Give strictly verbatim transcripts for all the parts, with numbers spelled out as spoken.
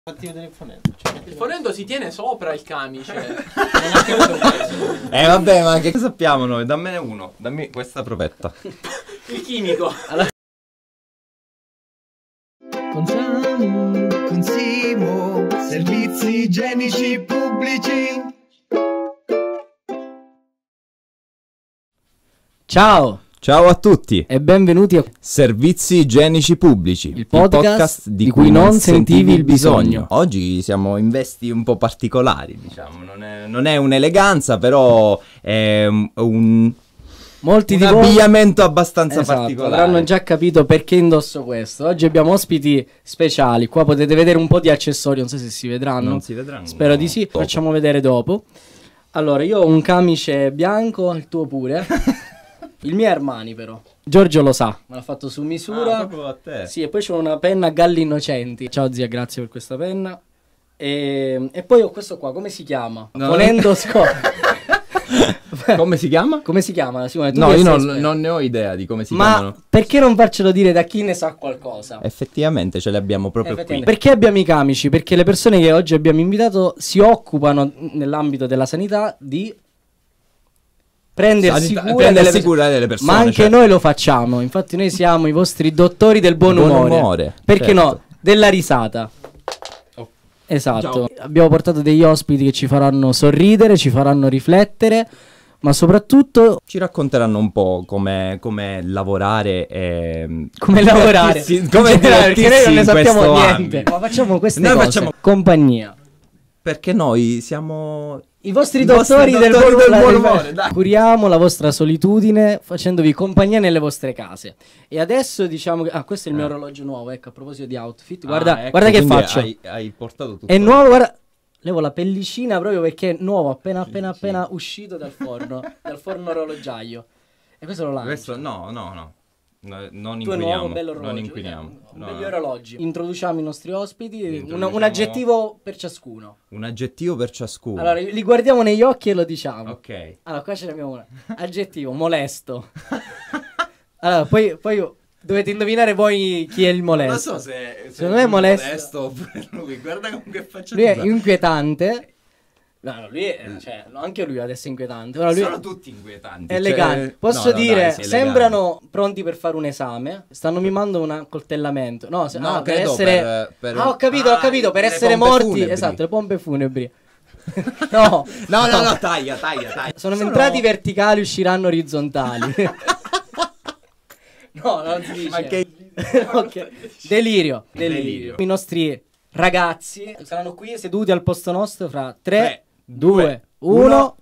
Fatti vedere il fonendo. Cioè, il fonendo si tiene sopra il camice. Eh vabbè, ma che sappiamo noi? Dammene uno. Dammi questa provetta. Il chimico. Allora... Con Samu, con Simo, servizi igienici pubblici. Ciao! Ciao a tutti e benvenuti a Servizi Igienici Pubblici, il podcast, il podcast di, di cui, cui non, non sentivi il bisogno. bisogno. Oggi siamo in vesti un po' particolari, diciamo, non è, non è un'eleganza, però è un, Molti un di voi... abbigliamento abbastanza esatto, particolare. avranno già capito perché indosso questo. Oggi abbiamo ospiti speciali, qua potete vedere un po' di accessori, non so se si vedranno. Non si vedranno. Spero di sì, dopo. Facciamo vedere dopo. Allora, io ho un camice bianco, il tuo pure. Il mio è Armani però. Giorgio lo sa, me l'ha fatto su misura. Ah, proprio a te. Sì, e poi c'ho una penna Galli Innocenti. Ciao zia, grazie per questa penna. E, e poi ho questo qua, come si chiama? No. Volendo sco- Come si chiama? Come si chiama? Simone, tu No, che io sei non, esperto. non ne ho idea di come si Ma chiamano. perché non farcelo dire da chi ne sa qualcosa? Effettivamente ce li abbiamo proprio qui. Effettivamente. Perché abbiamo i camici? Perché le persone che oggi abbiamo invitato si occupano nell'ambito della sanità di prendersi Sanità- cura, prendersi delle, cura delle persone. ma anche certo. noi lo facciamo. Infatti noi siamo i vostri dottori del buon, Buon umore. umore, Perché certo. no? Della risata. Esatto. Abbiamo portato degli ospiti che ci faranno sorridere, ci faranno riflettere, ma soprattutto Ci racconteranno un po' come, come lavorare e come lavorare. divertirsi- come In generale, perché noi non ne divertirsi in sappiamo questo niente. ambito. Ma facciamo queste Noi cose. facciamo- Compagnia. Perché noi siamo I vostri I dottori, vostri del, dottori buon, del buon la- umore, dai. Curiamo la vostra solitudine facendovi compagnia nelle vostre case. E adesso diciamo che... Ah, questo è il mio Eh. orologio nuovo, ecco, a proposito di outfit. Guarda, Ah, ecco, guarda che quindi faccio. Hai, hai portato tutto. È nuovo, guarda. Levo la pellicina proprio perché è nuovo, appena appena Sì. appena uscito dal forno, dal forno orologiaio. E questo lo lancio. Questo no, no, no. No, non Tu è inquiniamo. nuovo, bello orologio. Non inquiniamo. eh, No, Begli no. orologi. Introduciamo i nostri ospiti, un- Introduciamo- un aggettivo per ciascuno. Un aggettivo per ciascuno. Allora, li guardiamo negli occhi e lo diciamo. Ok. Allora, qua ce ne abbiamo una. Aggettivo, molesto. Allora, poi, poi dovete indovinare voi chi è il molesto. Non so se, se Secondo me è molesto. molesto oppure lui. Guarda con che faccia Lui è fa. inquietante. No, no, lui è, cioè, no, anche lui adesso è inquietante. Ora lui Sono tutti inquietanti. è elegante. cioè- Posso no, no, dire, dai, sei elegante. sembrano pronti per fare un esame. Stanno mimando un accoltellamento. No, se- No, ah, per credo essere... per- per- Ah, ho capito, ho Ah, capito, per le essere pompe morti. funebri. Esatto, le pompe funebri. No, No, no, no, taglia, taglia, taglia. sono entrati verticali, usciranno orizzontali. No, non si dice. Ma che- Ok. Delirio, delirio. Delirio. I nostri ragazzi saranno qui seduti al posto nostro fra tre, Tre, due, uno.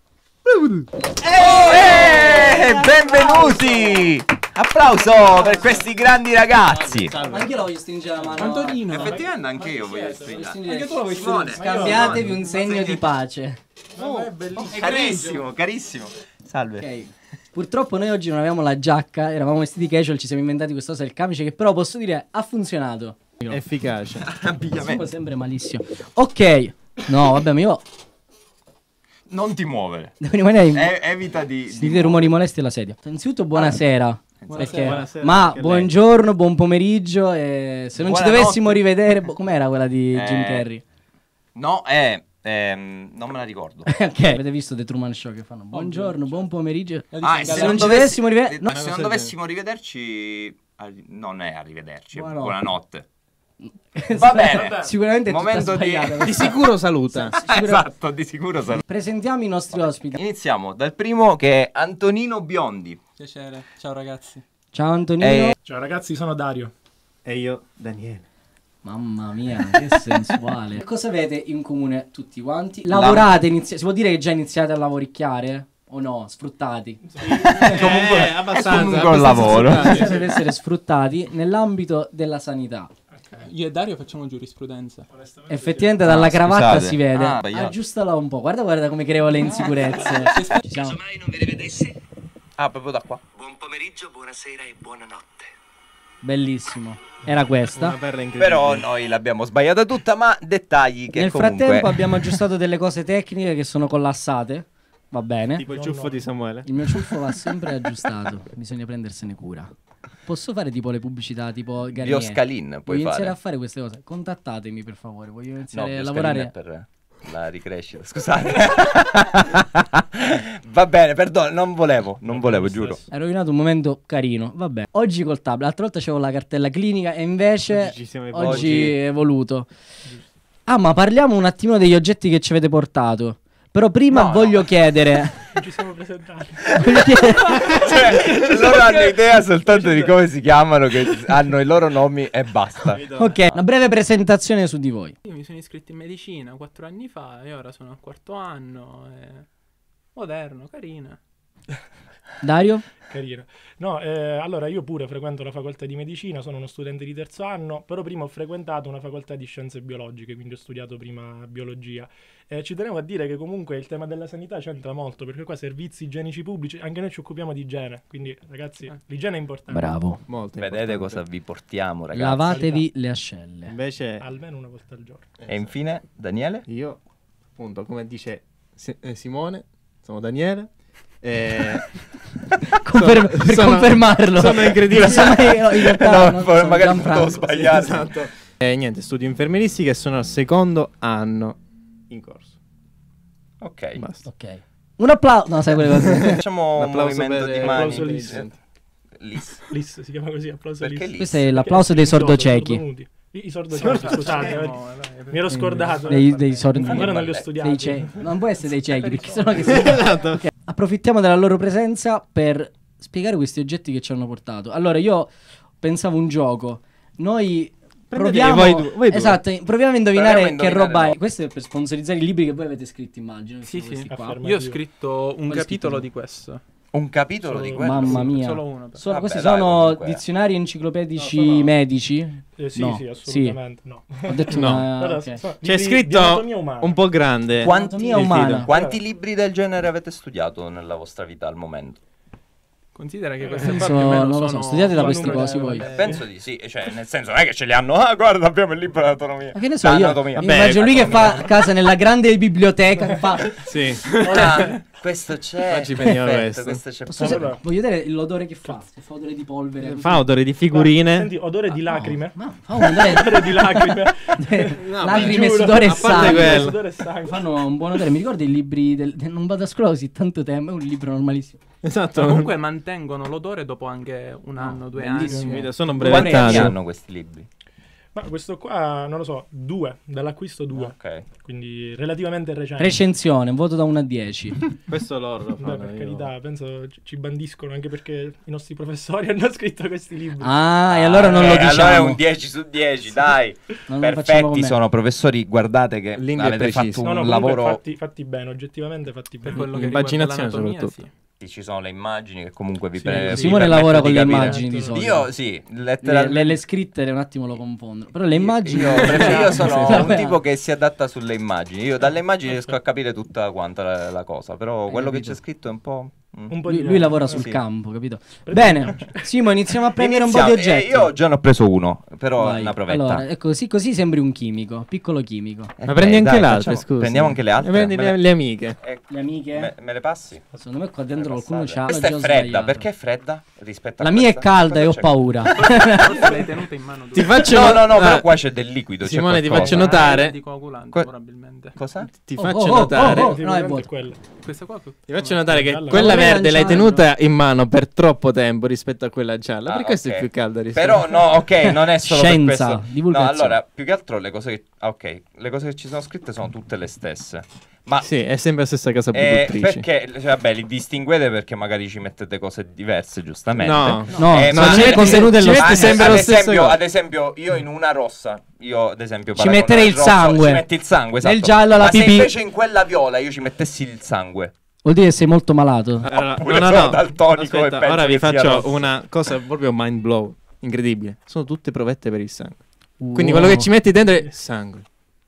Eh, benvenuti! Applauso per questi grandi ragazzi. Ma anche io la voglio stringere la mano. Antonino. Effettivamente anche io voglio Voglio stringere. stringere- Anche tu la vuoi Simone. Scambiatevi un segno di pace. Carissimo, carissimo. Salve. Ok. Purtroppo noi oggi non avevamo la giacca, eravamo vestiti casual, ci siamo inventati questa cosa del camice che però posso dire ha funzionato. Efficace. Siamo sempre malissimo. Ok. No, vabbè, ma io Non ti muovere. devo rimanere in... E- evita di... Si dite rumori molesti alla sedia. Innanzitutto buonasera. Perché- buonasera ma anche a lei. buongiorno, buon pomeriggio. E se non ci Buonanotte. dovessimo rivedere, boh, com'era quella di Eh, Jim Carrey? No, eh, ehm, non me la ricordo. Ok. Avete visto The Truman Show che fanno? Buongiorno, buon pomeriggio. Ah, e se non ci dovessimo rivedere- eh, no. se non dovessimo rivederci... arri- Non è arrivederci, è Buonanotte. buonanotte. Va bene. Sicuramente è tutta Momento di- sbagliata. Di sicuro saluta. Esatto, di sicuro sarà. Presentiamo i nostri ospiti. Iniziamo dal primo che è Antonino Biondi. Piacere. Ciao ragazzi. Ciao Antonino. Eh, Ciao ragazzi, sono Dario. E io, Daniele. Mamma mia, che sensuale. Cosa avete in comune tutti quanti? Lavorate, inizia- si può dire che già iniziate a lavoricchiare? O no? Sfruttati? comunque, Eh, abbastanza, è comunque un abbastanza lavoro. sfruttati. Potete essere sfruttati nell'ambito della sanità. Io e Dario facciamo giurisprudenza. Effettivamente dalla Ah, cravatta scusate. si vede. Ah, sbagliato. Aggiustala un po'. Guarda, guarda come creo le insicurezze. Ci siamo. Mai non vi rivedessi? Ah, proprio da qua. Buon pomeriggio, buonasera e buonanotte. Bellissimo. Era questa. Una perla incredibile. Però noi l'abbiamo sbagliata tutta, ma dettagli che Nel comunque... frattempo abbiamo aggiustato delle cose tecniche che sono collassate. Va bene. Tipo il ciuffo di Samuele. Il mio ciuffo va sempre aggiustato. Bisogna prendersene cura. Posso fare tipo le pubblicità tipo Garnier? Bioscalin Voglio puoi iniziare fare. a fare queste cose. Contattatemi per favore, voglio No, iniziare a Bioscalin lavorare. è per la ricrescita, scusate. Va bene, perdono, non volevo, non volevo, giuro. Hai rovinato un momento carino. Vabbè. Oggi col tablet. L'altra volta c'avevo la cartella clinica e invece Oggi ci siamo oggi Oggi- è voluto. Ah, ma parliamo un attimino degli oggetti che ci avete portato. Però prima No, voglio no. chiedere. Ci siamo presentati. voglio chiedere- Cioè, loro hanno idea soltanto di come si chiamano, che hanno i loro nomi e basta. Ok, una breve presentazione su di voi. Io mi sono iscritto in medicina quattro anni fa e ora sono al quarto anno. E... Moderno, carina. Dario? Carino. No, eh, allora io pure frequento la facoltà di medicina, sono uno studente di terzo anno, però prima ho frequentato una facoltà di scienze biologiche, quindi ho studiato prima biologia. Eh, ci tenevo a dire che comunque il tema della sanità c'entra molto, perché qua servizi igienici pubblici, anche noi ci occupiamo di igiene, quindi ragazzi, l'igiene è importante. Bravo. Molto Vedete importante. cosa vi portiamo, ragazzi. Lavatevi le ascelle. Invece Almeno una volta al giorno. E infine, Daniele? io, appunto, come dice Si- eh, Simone, sono Daniele. E... Confer- sono- per sono- confermarlo. sono incredibile. Sono io, in realtà, No, no, poi sono magari Gianfranco. potevo sbagliare. Sì, esatto. E niente, studio infermieristica e sono al secondo anno in corso. Ok. Basta. Ok. Un applauso. No, sai quelle cose. Facciamo Un un applauso movimento per di eh, mani. applauso lì. intelligente. Lis. L'I S si chiama così, applauso Perché l'I S. Lis? Questo è l'applauso dei sordociechi. sordomuti. I, i sordociechi, scusate, eh, mi ero scordato. Dei, dei sordi. Ancora non li ho Dei studiati. ciechi. Non può essere dei ciechi, perché sennò che si... Ok. Approfittiamo della loro presenza per spiegare questi oggetti che ci hanno portato. Allora, io pensavo un gioco. Noi Prendetevi proviamo voi due- voi due. Esatto, proviamo a indovinare Proviamo a che indovinare, roba è. no. Questo è per sponsorizzare i libri che voi avete scritto, immagino. che Sì, sono sì. questi qua. Affermativo. Io ho scritto un Quale capitolo scritto? di questo. Un capitolo Solo- di quello. Mamma Sì, mia. solo uno, però. Sono- Vabbè, questi dai, sono comunque. dizionari enciclopedici No, sono- medici? Eh, sì, No. sì, assolutamente. No. Ho detto No. una- Guarda, ok. sono C'è libri di scritto anatomia umana. un po' grande. Quanti, Anatomia umana. quanti libri del genere avete studiato nella vostra vita al momento? Considera che queste Penso- qua più o meno non lo so, sono- studiate da sono questi numeri, cosi voi. vabbè. Penso di sì, cioè nel senso non è che ce li hanno. Ah, guarda, abbiamo il libro d'anatomia. Ma che ne so, io Anatomia. immagino lui che fa a casa nella grande biblioteca che fa... Sì. Ah, questo c'è. Oggi veniva Perfetto, questo. questo c'è. Posso Allora. voglio vedere l'odore che fa. Se fa odore di polvere. Fa odore di figurine. Senti, odore di Ah, no, lacrime. ma fa un odore Odore di lacrime. lacrime, giuro. sudore e A parte sangue. quello. Sudore e sangue. Fanno un buon odore. Mi ricordo i libri del... Non vado a scuola così tanto tempo. È un libro normalissimo. Esatto. Ma comunque mantengono l'odore dopo anche un anno, due bellissimo. anni. Sono Quanti anni brevettati. hanno questi libri? Ma questo qua, non lo so, due, dall'acquisto due. Ok. Quindi relativamente recente. Recensione, voto da uno a dieci. Questo loro lo Beh, fanno. per io- carità, penso ci- ci bandiscono anche perché i nostri professori hanno scritto questi libri. Ah, e allora non Eh, lo diciamo. Allora è un dieci su dieci, dai. Non lo facciamo Perfetti come- sono professori, guardate che L'India è avete fatto preciso. un No, no, comunque lavoro. fatti, fatti bene, oggettivamente fatti Per bene. quello che riguarda Immaginazione l'anatomia, soprattutto. sì. Ci sono le immagini che comunque vi, Sì, pre- vi Simone permettono lavora di con le capire. immagini di solito. Io sì, Le, letteralmente. le- le scritte un attimo lo confondono. Però le immagini. Io, io sono un Vabbè. tipo che si adatta sulle immagini. Io dalle immagini riesco a capire tutta quanta la, la cosa. Però Hai quello che capito. c'è scritto è un po'. mm. Un po' Lui, di lui lavora Eh, sul sì. campo, capito? Bene, Simo, iniziamo a prendere un po' di Iniziamo. oggetti. Eh, io già ne ho preso uno, però Vai. è una provetta. Allora, ecco, così, così sembri un chimico, piccolo chimico. Eh, Ma prendi dai, anche dai, le altre, facciamo- scusa. Prendiamo anche le altre. Prendi Me le, le- le amiche. eh, Le amiche? me, me le passi? Secondo me qua dentro Me le qualcuno passate? c'ha. Questa è già fredda. sbagliato. Perché è fredda rispetto a La mia è questa? calda e ho Cosa c'è? paura. Forse l'hai tenuta in mano tu. Ti faccio No, no, no, ah, però qua c'è del liquido. c'è Simone, ti qualcosa. faccio notare- Ah, di coagulante, Que- probabilmente. Cosa? Ti Oh, faccio oh, oh, notare. oh, oh. Sicuramente No, è vuoto. quello. Questa qua Ti faccio notare che Gialla. quella Ma verde l'hai aranciano. tenuta in mano per troppo tempo rispetto a quella gialla. Ah, per questo ok. è più calda rispetto Però no, ok, non è solo Scienza, per questo. No, divulgazione. allora, più che altro le cose che ah, ok, le cose che ci sono scritte sono tutte le stesse. Ma Sì, è sempre la stessa casa eh, produttrice. perché cioè, vabbè, li distinguete perché magari ci mettete cose diverse, giustamente. No, No, Eh, no, ma- c'è il contenuto ci dello mette ad, stesso. sempre ad lo stesso esempio, cosa. ad esempio, io in una rossa, io ad esempio Ci paragono metterei al il rosso, sangue. Ci metti il sangue, esatto. Nel giallo la Ma se pipì. invece in quella viola io ci mettessi il sangue. Vuol dire che sei molto malato. Allora, Oppure sono daltonico e Aspetta, penso ora vi che sia faccio rosso. una cosa proprio mind blow. Incredibile. Sono tutte provette per il sangue. Quindi Wow. quello che ci metti dentro è sangue.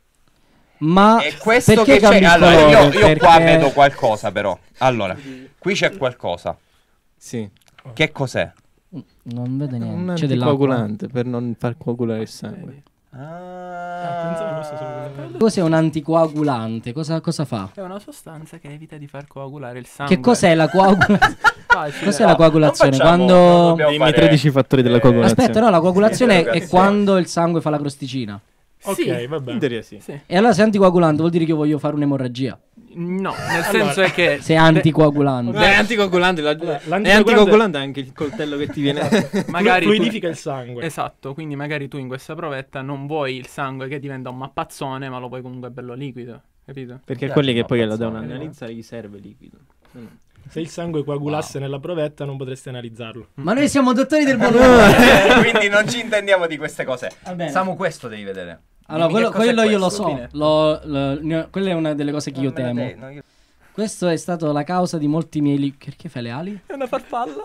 Ma E questo perché che c'è, cambi il allora io, colore? io qua Perché- vedo qualcosa però. Allora, qui c'è qualcosa. Sì. Che cos'è? Non vedo Un niente. C'è dell'acqua. anticoagulante per non far coagulare il sangue. pensavo fosse solo Ah. quello. Cos'è un anticoagulante? Cosa, cosa fa? È una sostanza che evita di far coagulare il sangue. Che cos'è la coagulazione? Facile. Cos'è la coagulazione? Non facciamo- non Quando... dobbiamo Dimmi i fare- tredici fattori della eh, coagulazione. Aspetta, no, la coagulazione è Interrogazione. quando il sangue fa la crosticina. Ok, Sì. va bene. In teoria sì. Sì. E allora se è anticoagulante vuol dire che io voglio fare un'emorragia. No, nel senso è che... Se è anticoagulante. È anticoagulante, la- Allora, è l'anticoagulante- anticoagulante anche il coltello che ti viene. magari tu- fluidifica il sangue. Esatto, quindi magari tu in questa provetta non vuoi il sangue che diventa un mappazzone, ma lo vuoi comunque bello liquido, capito? Perché Piace quelli che il poi lo mappazzone, devono no? analizzare gli serve liquido. No, no. Se il sangue coagulasse nella provetta non potresti analizzarlo. Ma noi siamo dottori del buon Quindi non ci intendiamo di queste cose. Va bene. Samu, questo devi vedere. Allora, Dimmi quello, che cos'è quello io lo questo. so. Lo- lo- ne- quella è una delle cose che io Non me la temo. dai, no, io- Questo è stato la causa di molti miei li- Perché fai le ali? È una farfalla.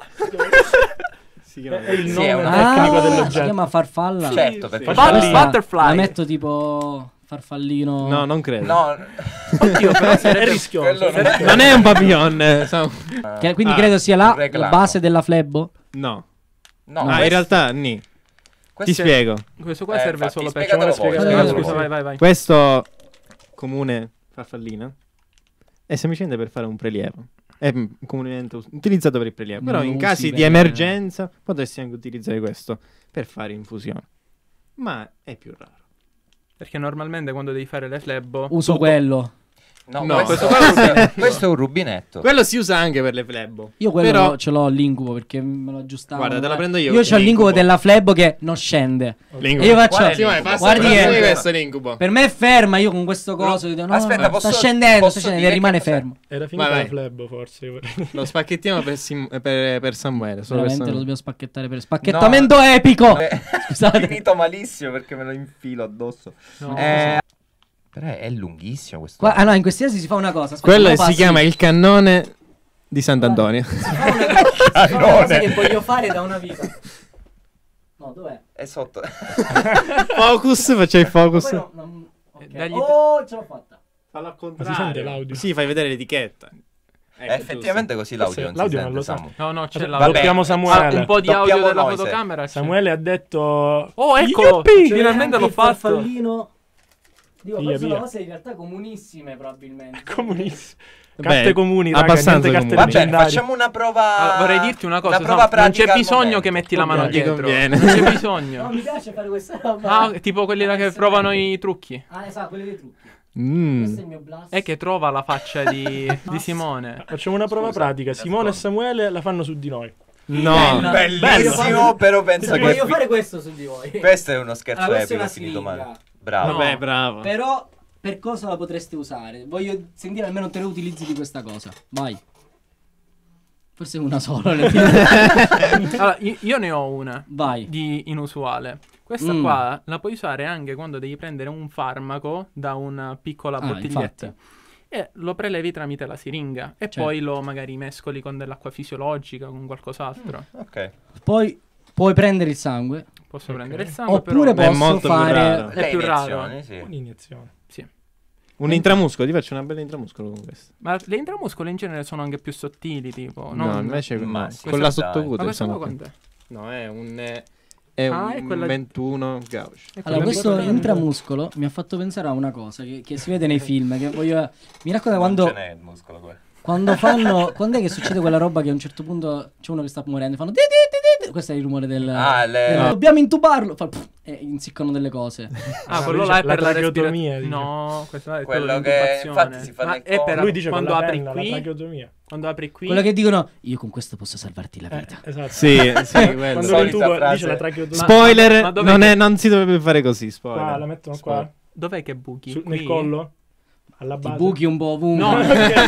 Si È, chiama- è il Sì, nome è una- tecnico Ah, si dell'oggetto. chiama farfalla. Certo, perché But- Farfallino. butterfly. La metto tipo farfallino. No, non credo. No, Oddio, però sarebbe È rischioso. quello non è- Non è un papillon. eh, Samu. Che- quindi Ah, credo sia la, un reclamo. la base della flebo. No. No, ah, questo- in realtà, ni. questo Ti è- spiego. Questo qua Eh, serve infatti, solo per... spiegatelo Facciamo voi, una spiegatelo Ah, spiegatelo scusa, voi. vai, vai, vai. Questo comune farfallina è semplicemente per fare un prelievo. È mm, comunemente us- utilizzato per il prelievo. Però Non in si casi di vede. emergenza potresti anche utilizzare questo per fare infusione. Ma è più raro. Perché normalmente quando devi fare le flebbo... Uso quello. No, No, questo, questo qua è un questo- rubinetto. questo è un rubinetto. Quello si usa anche per le flebbo. Io quello Però- lo- ce l'ho l'incubo perché me lo aggiustavo. Guarda, te la prendo io. Io c'ho l'incubo L'incubo. della flebo che non scende. L'incubo. E io faccio. Qual è Sì, ma l'incubo? passa Guardi per che- questo è l'incubo. Per me è ferma, io con questo coso. Dico, no, Aspetta, no, posso- sta scendendo, posso sta scendendo dire e rimane che cos'è? fermo. Era finita Vai, la vai. flebbo, forse. Lo spacchettiamo per, Sim- per, per Samuele. Solo per Veramente lo Samuele. dobbiamo spacchetare per spacchettamento epico. Eh, Scusate. Ho finito malissimo perché me lo infilo addosso. No. Eh, però è lunghissimo questo. Qua- ah no, in questi casi si fa una cosa. Aspetta, Quello me lo si passi. chiama il cannone di Sant'Antonio. Si fa una cosa, si fa una cosa che voglio fare da una vita. No, dov'è? È sotto. Focus, faccia il focus. Poi no, non- ok. Eh, dagli- Oh, ce l'ho fatta. Fallo al Ma si sente l'audio? Sì, fai vedere l'etichetta. Ecco, Effettivamente così l'audio non si L'audio sente, non lo sa. Samu. No, no, c'è Vabbè, l'audio. doppiamo Ah, Samuele. un po' di Doppiamo audio della noi, se- fotocamera. c'è. Samuele ha detto... Oh, eccolo! Yuppie! Finalmente l'ho fatto. Farfallino. Dico, Via, queste sono via. cose in realtà comunissime probabilmente. Comunissimo. Beh, Carte comuni, raga, abbastanza niente carte comuni. Vabbè, leggendarie. facciamo una prova. Ah, vorrei dirti una cosa, Una prova Sam, non pratica c'è al bisogno momento. che metti la mano Ok. dietro. Conviene. Non c'è No, bisogno. mi piace fare questa roba. Ah, tipo quelli là che provano i trucchi. Ah, esatto, quelli dei trucchi. Mm. Questo è il mio blast. È che trova la faccia di, di Simone. Facciamo una prova Scusa, pratica. mi Simone e nascondo. Samuele la fanno su di noi. No. Bella. Bellissimo, però penso Perché che voglio fare questo su di voi. questo è uno scherzo Allora, questa è epico, è una finito siringa. male. Bravo. No. Vabbè, bravo. Però per cosa la potreste usare? Voglio sentire almeno tre utilizzi di questa cosa. Vai. Forse una sola. le tiro. Allora, io, io ne ho una Vai. di inusuale. Questa Mm. qua la puoi usare anche quando devi prendere un farmaco da una piccola Ah, bottiglietta. infatti. E lo prelevi tramite la siringa. E Certo. poi lo magari mescoli con dell'acqua fisiologica, con qualcos'altro. Ok. Poi puoi prendere il sangue. Posso Ok. prendere il sangue, Oppure però... È posso molto più fare. raro. È più raro. iniezioni, sì. Un'iniezione. Sì. Un intramuscolo, ti faccio una bella intramuscolo con questo. Ma le intramuscole in genere sono anche più sottili, tipo. No, non- invece Ma no, sì, con la dai. sottocuta. Ma questo insomma. qua quant'è? No, è un eh, è Ah, un è quella- ventuno gauge. È Allora, quella questo piccolina. intramuscolo mi ha fatto pensare a una cosa che, che si vede nei film. Che voglio... Mi racconta Non quando, ce n'è il muscolo qua. quando fanno. Quando è che succede quella roba che a un certo punto c'è uno che sta morendo? Fanno. "Di, di, di, di". Questo è il rumore del. Ah, le- del- no. Dobbiamo intubarlo. Fa, pff, e insiccano delle cose. Ah, Ah, quello lui là è dice per la la tracheotomia, respirazione. dice. No, questo là è Quello quello che dell'intubazione. infatti si fa Ma nel è per collo. Lui dice quando con la apri penna, la qui, tracheotomia. quando apri qui, Quello che dicono. Io con questo posso salvarti la vita. Eh, esatto. Sì, sì, Quando quello. lo Solita intubo frase. dice la tracheotomia. Spoiler, Ma- ma dov'è non, che- è, non si dovrebbe fare così, spoiler. Qua, la mettono qua. Spoiler. dov'è che buchi? Su- Qui? nel collo? Alla Ti base? buchi un po' ovunque. No.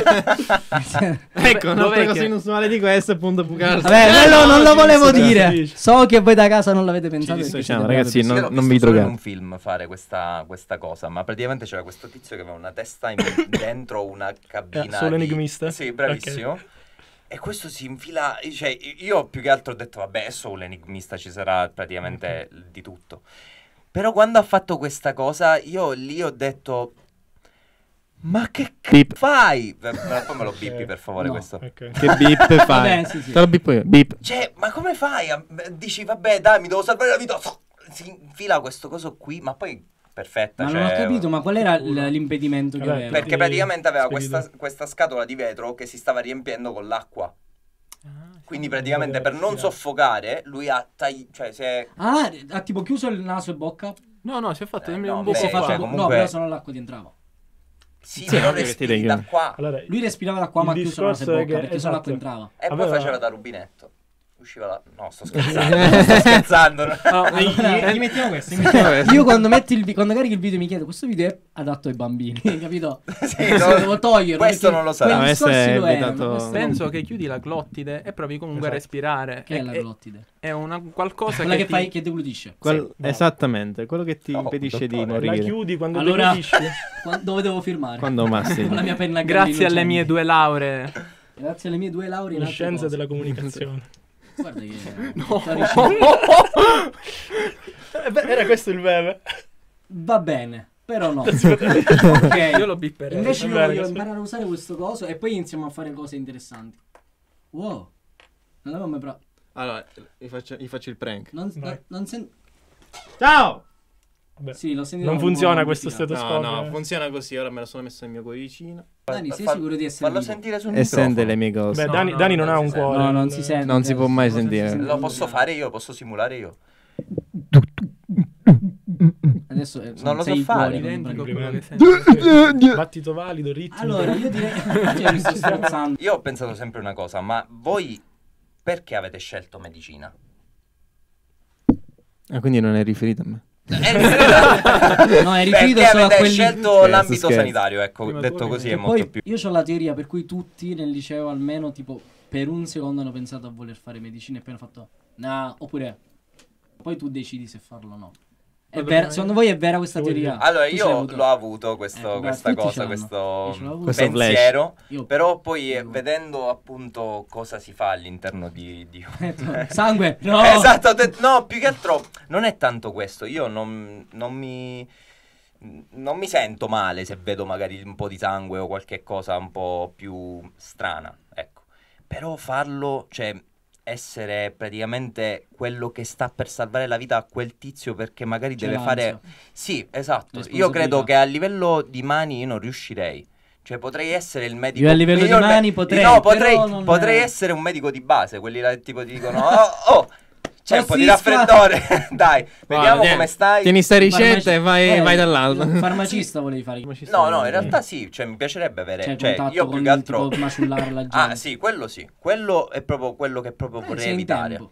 Ecco, un'altra Dov'è cosa che- inusuale di questo è appunto bucarsi. Vabbè, quello non lo ci volevo dice, dire. ci dice. So che voi da casa non l'avete pensato. Ci perché dissociamo, siete ragazzi, bravi. no. Io l'ho non visto vi solo in drogate. un film fare questa, questa cosa, ma praticamente c'era questo tizio che aveva una testa in- dentro una cabina. Eh, solo di- enigmista? Sì, bravissimo. E questo si infila, cioè io più che altro ho detto vabbè è solo l'enigmista, ci sarà praticamente di tutto. Però quando ha fatto questa cosa io lì ho detto ma che c***o Beep. fai? Ma poi me lo bippi Ok. per favore No. questo. Ok. Che beep fai? bene, sì, sì. Te lo bippo io. Beep. Cioè, ma come fai? a- Dici vabbè dai mi devo salvare la vita. Si infila questo coso qui, ma poi perfetta. Ma cioè, non ho capito, ma qual era l- l'impedimento che Vabbè, aveva? Perché Sì, praticamente aveva spedito. questa, questa scatola di vetro che si stava riempiendo con l'acqua. Quindi praticamente per non soffocare, lui ha tagliato, cioè si è... Ah, ha tipo chiuso il naso e bocca? No, no, si è fatto Eh, sembrare no, un beh, buco Si è cioè, fatto... fatto. comunque- No, però se no l'acqua ti entrava. Sì, Sì, però ovvio che ti respiri devi- da qua. Allora, Lui respirava da qua, Il ma ha chiuso naso discorso e è bocca, che- perché sennò l'acqua esatto. entrava. E Aveva- poi faceva da rubinetto. Usciva da... No, sto scherzando, sto scherzando. Ah, Allora, Gli mettiamo questo, gli mettiamo questo. Io quando metti il vi- quando carichi il video mi chiedo, questo video è adatto ai bambini, capito? Sì, Questo no, devo toglierlo. questo perché non lo sarà. quei No, questo discorsi è lo erano, vietato- questo Penso non- che chiudi la glottide e provi comunque a Esatto. respirare. Che è È- la è- glottide? È una qualcosa Quella che, che ti- fai, che deglutisce. Quel- Sì, no. Esattamente, quello che ti No, impedisce di dottore, la morire. chiudi quando Allora- te lo Qua- Dove devo firmare? Quando mastichi. Con la mia penna a Grazie gallino alle mie Jenny. due lauree. Grazie alle mie due lauree in in altre scienze cose. della comunicazione. Guarda che No. sto riuscendo- Eh beh, era questo il meme. Va bene, però no. Ok. Io lo bipperei. Invece io Va bene, voglio questo- imparare a usare questo coso e poi iniziamo a fare cose interessanti. Wow. Non avevo mai provato. Allora, gli faccio, gli faccio il prank. Non, Vai. non, non sen- Ciao! Vabbè. Sì, l'ho sentito. Non un po' funziona questo modificato. stetoscopio. No, no, funziona così. Ora me lo sono messo nel mio cuoricino. Dani, sei Fa- sicuro di essere Fallo vivo? sentire sul E sente le microfono. mie cose. Beh, No, Dani, no, Dani non non ha si un sente. cuore. No, non si sente. Non si può mai Cosa si sentire. sente? Lo posso fare io, posso simulare io. Adesso eh, Non lo sei so i fare. cuori, Identico a quello che Complimenti. senti. Battito valido, ritmo. Allora, io direi cioè, mi sto sforzando. Io ho pensato sempre una cosa, ma voi perché avete scelto medicina? Ah, quindi non è riferito a me. Eh, No, è riferito perché solo a avete quelli scelto Scherzo, l'ambito scherzo. sanitario, ecco, Prima detto tu, così che è E molto poi più... io ho la teoria per cui tutti nel liceo almeno tipo per un secondo hanno pensato a voler fare medicina e poi hanno fatto no, oppure poi tu decidi se farlo o no. È Vabbè, vera, ma- secondo voi è vera questa Che vuol teoria? dire? Allora Tu ce io l'hai avuto? l'ho avuto questo, Ecco, questa tutti ce cosa, l'hanno. questo Io ce l'ho avuto. Questo flash. pensiero, Io- però poi eh, Io- vedendo appunto cosa si fa all'interno di... di... Sangue, no! Esatto, ho detto- no, più che altro non è tanto questo, io non, non mi... non mi sento male se vedo magari un po' di sangue o qualche cosa un po' più strana, ecco. Però farlo, cioè essere praticamente quello che sta per salvare la vita a quel tizio perché magari C'è deve l'ansia. fare... Sì, esatto. Io Responsabilità. credo che a livello di mani io non riuscirei. Cioè potrei essere il medico... Io a livello di io il me- mani potrei, No, potrei, però non- potrei essere un medico di base, quelli là che tipo ti dicono... Oh, oh, c'è un po' di Tossisfa. raffreddore. Dai, vediamo tieni- come stai. Tieni sta ricetta Farmaci- e vai, eh, vai dall'altro. un Farmacista volevi fare. No, no, in realtà sì, cioè mi piacerebbe avere... Cioè, Cioè, contatto io con più che altro... tipo maciullare la gente. Ah, sì, quello sì. Quello è proprio quello che proprio Eh, vorrei sei in evitare. tempo.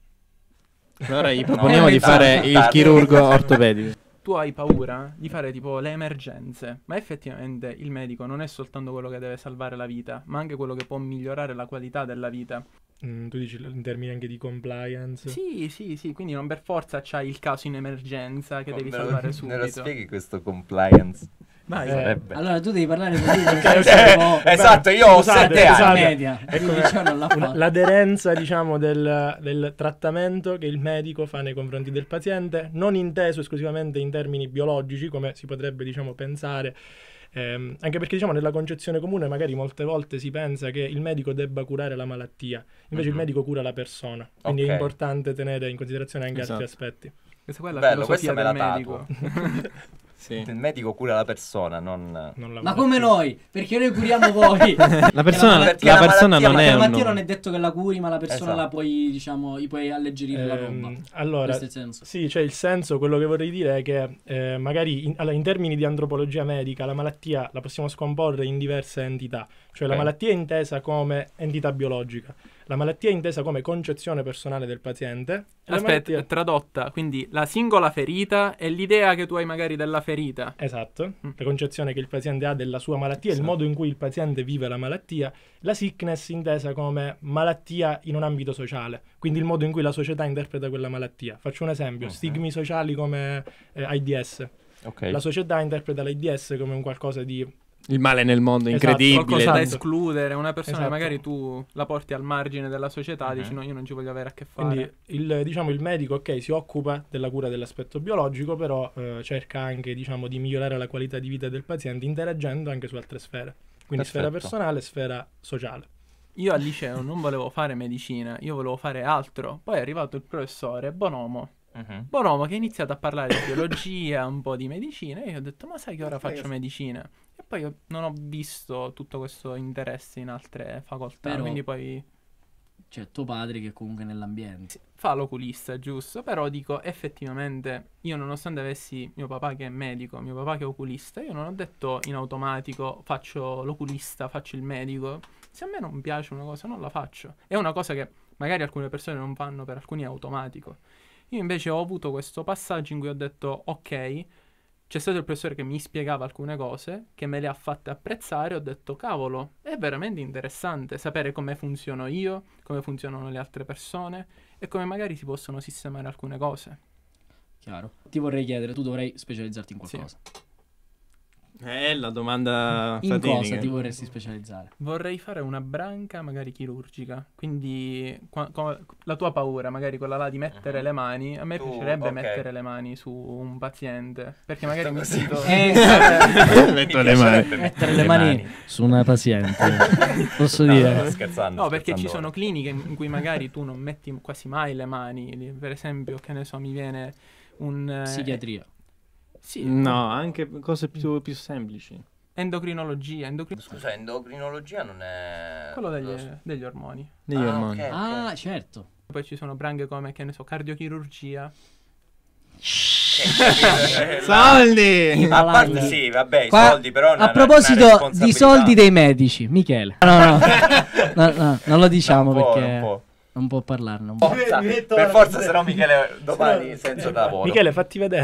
Allora gli No, proponiamo di tardi, fare il tardi. chirurgo ortopedico. Tu hai paura di fare tipo le emergenze, ma effettivamente il medico non è soltanto quello che deve salvare la vita, ma anche quello che può migliorare la qualità della vita. Mm, tu dici in termini anche di compliance. Sì, sì, sì, quindi non per forza c'hai il caso in emergenza che Oh, devi me lo- salvare Me lo subito. spieghi questo compliance? Vai, Eh, Sarebbe. Allora tu devi parlare con lui come Ok, se ok. fosse Eh, esatto, io ho Scusate, sette la anni. media. È Lui come dice, non l'ha una- fatto. l'aderenza, diciamo, del, del trattamento che il medico fa nei confronti del paziente, non inteso esclusivamente in termini biologici, come si potrebbe, diciamo, pensare. Ehm, anche perché, diciamo, nella concezione comune magari molte volte si pensa che il medico debba curare la malattia, invece Mhm. il medico cura la persona, quindi Ok. è importante tenere in considerazione anche altri Esatto. aspetti. questa qua è la Bello, filosofia questa me del la medico. Sì. Il medico cura la persona, non... Non la Ma malattia. come noi? Perché noi curiamo voi. La persona, Perché la la persona malattia- non è La un malattia nome. non è detto che la curi, ma la persona Esatto. la puoi, diciamo, gli puoi alleggerire la Ehm, roba. allora, Questo è il senso. sì, cioè il senso, quello che vorrei dire è che eh, magari in, allora, in termini di antropologia medica la malattia la possiamo scomporre in diverse entità, cioè la Ok. malattia è intesa come entità biologica, la malattia è intesa come concezione personale del paziente. e la Aspetta, malattia- è tradotta, quindi la singola ferita è l'idea che tu hai magari della ferita. Esatto, Mm. la concezione che il paziente ha della sua malattia, il Sì. modo in cui il paziente vive la malattia, la sickness intesa come malattia in un ambito sociale, quindi il modo in cui la società interpreta quella malattia. Faccio un esempio, Mhm. stigmi sociali come eh, AIDS. Ok. La società interpreta l'AIDS come un qualcosa di... Il male nel mondo, Esatto, incredibile. Qualcosa da Esatto. escludere, una persona Esatto. che magari tu la porti al margine della società, Mhm. dici no, io non ci voglio avere a che fare. Quindi il, diciamo, il medico, ok, si occupa della cura dell'aspetto biologico, però eh, cerca anche, diciamo, di migliorare la qualità di vita del paziente interagendo anche su altre sfere. Quindi sfera Perfetto. personale, sfera sociale. Io al liceo non volevo fare medicina, io volevo fare altro. Poi è arrivato il professore Bonomo. Mhm. Bonomo che ha iniziato a parlare di biologia, un po' di medicina, e io ho detto ma sai che ora faccio medicina? E poi io non ho visto tutto questo interesse in altre facoltà, Però- quindi poi... Cioè tuo padre che comunque nell'ambiente. Fa l'oculista, giusto? Però dico, effettivamente, io nonostante avessi mio papà che è medico, mio papà che è oculista, io non ho detto in automatico faccio l'oculista, faccio il medico. Se a me non piace una cosa, non la faccio. È una cosa che magari alcune persone non fanno, per alcuni è automatico. Io invece ho avuto questo passaggio in cui ho detto, ok, c'è stato il professore che mi spiegava alcune cose, che me le ha fatte apprezzare, ho detto, cavolo, è veramente interessante sapere come funziono io, come funzionano le altre persone e come magari si possono sistemare alcune cose. Chiaro. Ti vorrei chiedere, tu dovrai specializzarti in qualcosa. È la domanda In fatidica. cosa ti vorresti specializzare? Vorrei fare una branca magari chirurgica, quindi qua- co- la tua paura, magari quella là di mettere Mhm. le mani, a me Tu, piacerebbe ok. mettere le mani su un paziente, perché magari mi Così. sento... Eh, Metto le mani. mettere le mani su una paziente. Posso No, dire? no, no, scherzando. No, perché ci scherzando sono ora. cliniche in in cui magari tu non metti quasi mai le mani, li- per esempio, che ne so, mi viene un... eh, Psichiatria. Sì, No, anche cose più, più semplici. endocrinologia, endocrin- Scusa, endocrinologia non è... quello degli, lo so. degli ormoni. Degli Ah, ormoni. ok, ok. Ah, certo. Poi ci sono branche come, che ne so, cardiochirurgia. Eh, la- Soldi! A parte sì, vabbè, i Qua- soldi però... una- a proposito una responsabilità. di soldi dei medici, Michele. No, no, no, no, non lo diciamo Non può, perché non può. non può parlarne. Non può. Forza, per forza, se no Michele domani senza lavoro. Michele, fatti vedere.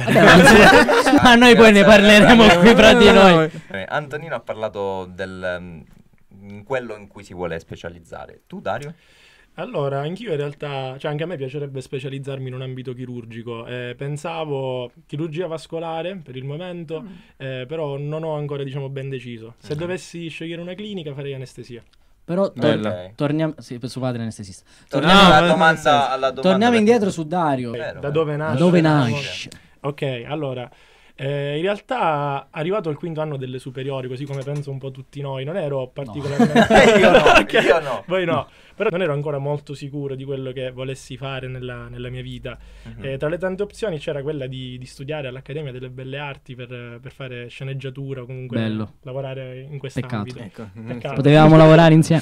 Ma noi poi ne parleremo qui fra di noi. Eh, Antonino ha parlato del... um, in quello in cui si vuole specializzare. Tu, Dario? Allora, anch'io in realtà, cioè anche a me piacerebbe specializzarmi in un ambito chirurgico. Eh, pensavo chirurgia vascolare per il momento, eh, però non ho ancora, diciamo, ben deciso. Se Mhm. dovessi scegliere una clinica farei anestesia. Però tor- Bella. Ok. torniamo sì, per suo padre anestesista. Torniamo No, alla, ma- domanda, alla domanda. Torniamo perché- indietro su Dario. Vero, Da vero. dove Da nasce? dove nasce? nasce? Ok, allora, eh, in realtà arrivato al quinto anno delle superiori, così come penso un po' tutti noi, non ero particolarmente... Eh, io no, Ok, io no. Voi no, però non ero ancora molto sicuro di quello che volessi fare nella, nella mia vita. Mhm. Eh, tra le tante opzioni c'era quella di, di studiare all'Accademia delle Belle Arti per, per fare sceneggiatura o comunque Bello. lavorare in Peccato. quest'ambito. Ecco. Peccato. Potevamo lavorare insieme.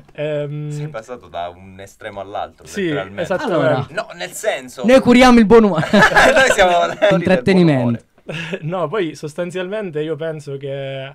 Ehm, Sei passato da un estremo all'altro, sì, letteralmente. esattamente. Allora, No, nel senso... noi curiamo il buon umore. Noi siamo le ori del Intrattenimento. buon umore. No, poi sostanzialmente io penso che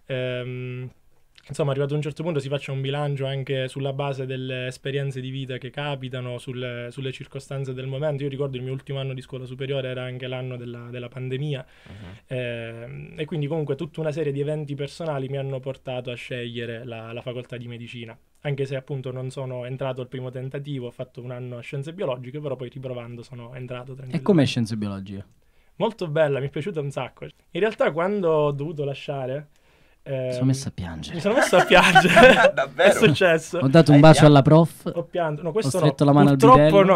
ehm, insomma, arrivato a un certo punto si faccia un bilancio anche sulla base delle esperienze di vita che capitano, sulle, sulle circostanze del momento. Io ricordo il mio ultimo anno di scuola superiore era anche l'anno della, della pandemia, Mhm. ehm, e quindi comunque tutta una serie di eventi personali mi hanno portato a scegliere la, la facoltà di medicina. Anche se appunto non sono entrato al primo tentativo, ho fatto un anno a scienze biologiche, però poi riprovando sono entrato E tranquillamente. com'è scienze biologiche? Molto bella, mi è piaciuta un sacco. In realtà quando ho dovuto lasciare... Mi ehm, sono messo a mi piangere. sono messo a piangere. Davvero? È successo. Ho dato un Hai bacio pianto? alla prof. Ho pianto. No, questo Ho no. stretto la mano al Purtroppo bidello. no.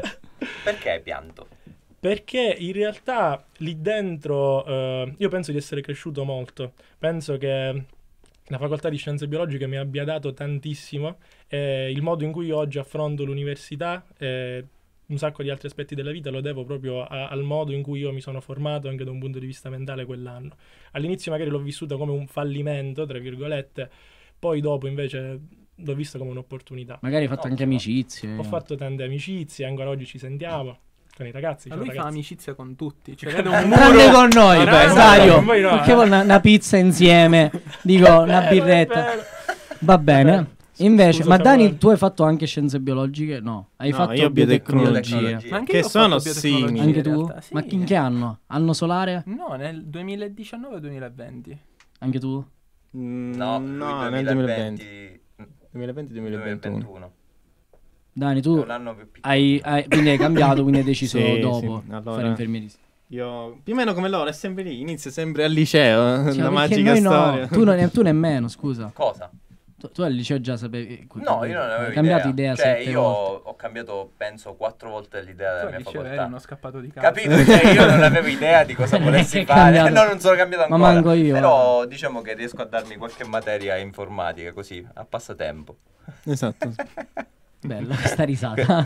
Perché hai pianto? Perché in realtà lì dentro eh, io penso di essere cresciuto molto. Penso che la facoltà di scienze biologiche mi abbia dato tantissimo. E il modo in cui oggi affronto l'università e un sacco di altri aspetti della vita lo devo proprio a- al modo in cui io mi sono formato anche da un punto di vista mentale quell'anno. All'inizio magari l'ho vissuta come un fallimento, tra virgolette, poi dopo invece l'ho vista come un'opportunità. Magari hai fatto anche Ottimo. amicizie. Ho fatto tante amicizie, ancora oggi ci sentiamo con i ragazzi. Ma ciao lui fa ragazzi. amicizia con tutti. Cioè, vede un muro. Tranne con noi, No, beh, no, Dario. con voi no, Perché eh. vuole una, una pizza insieme? Dico, una birretta. Va bene. Invece, Scusa, ma Dani, Samuele. tu hai fatto anche scienze biologiche? No, hai No, fatto io biotecnologia. Biotecnologia. Ma anche Che io ho sono fatto biotecnologia, simili. Anche in tu? realtà, sì. Ma in che anno? Anno solare? No, nel duemiladiciannove duemilaventi. Anche tu? Mm, No, no, lui nel duemilaventi. duemilaventi duemilaventi duemilaventuno. duemilaventuno. Dani, È tu un anno più piccolo. hai, hai- quindi hai cambiato, quindi hai deciso Sì, dopo sì. Allora- fare infermieristica. Io più o meno come loro, è sempre lì, inizia sempre al liceo, Cioè, la perché magica noi no, storia. tu, non- tu nemmeno, scusa. Cosa? Tu, tu al liceo già sapevi. No, io non avevo hai cambiato idea, Cioè, sette io volte. ho cambiato, penso, quattro volte l'idea Tu della al mia liceo facoltà. eri uno scappato di casa. Capito? Cioè, io non avevo idea di cosa Non è volessi che è fare. cambiato. No, non sono cambiato Ma ancora. manco io, Però diciamo che riesco a darmi qualche materia informatica, così, a passatempo. Esatto. Bella questa risata.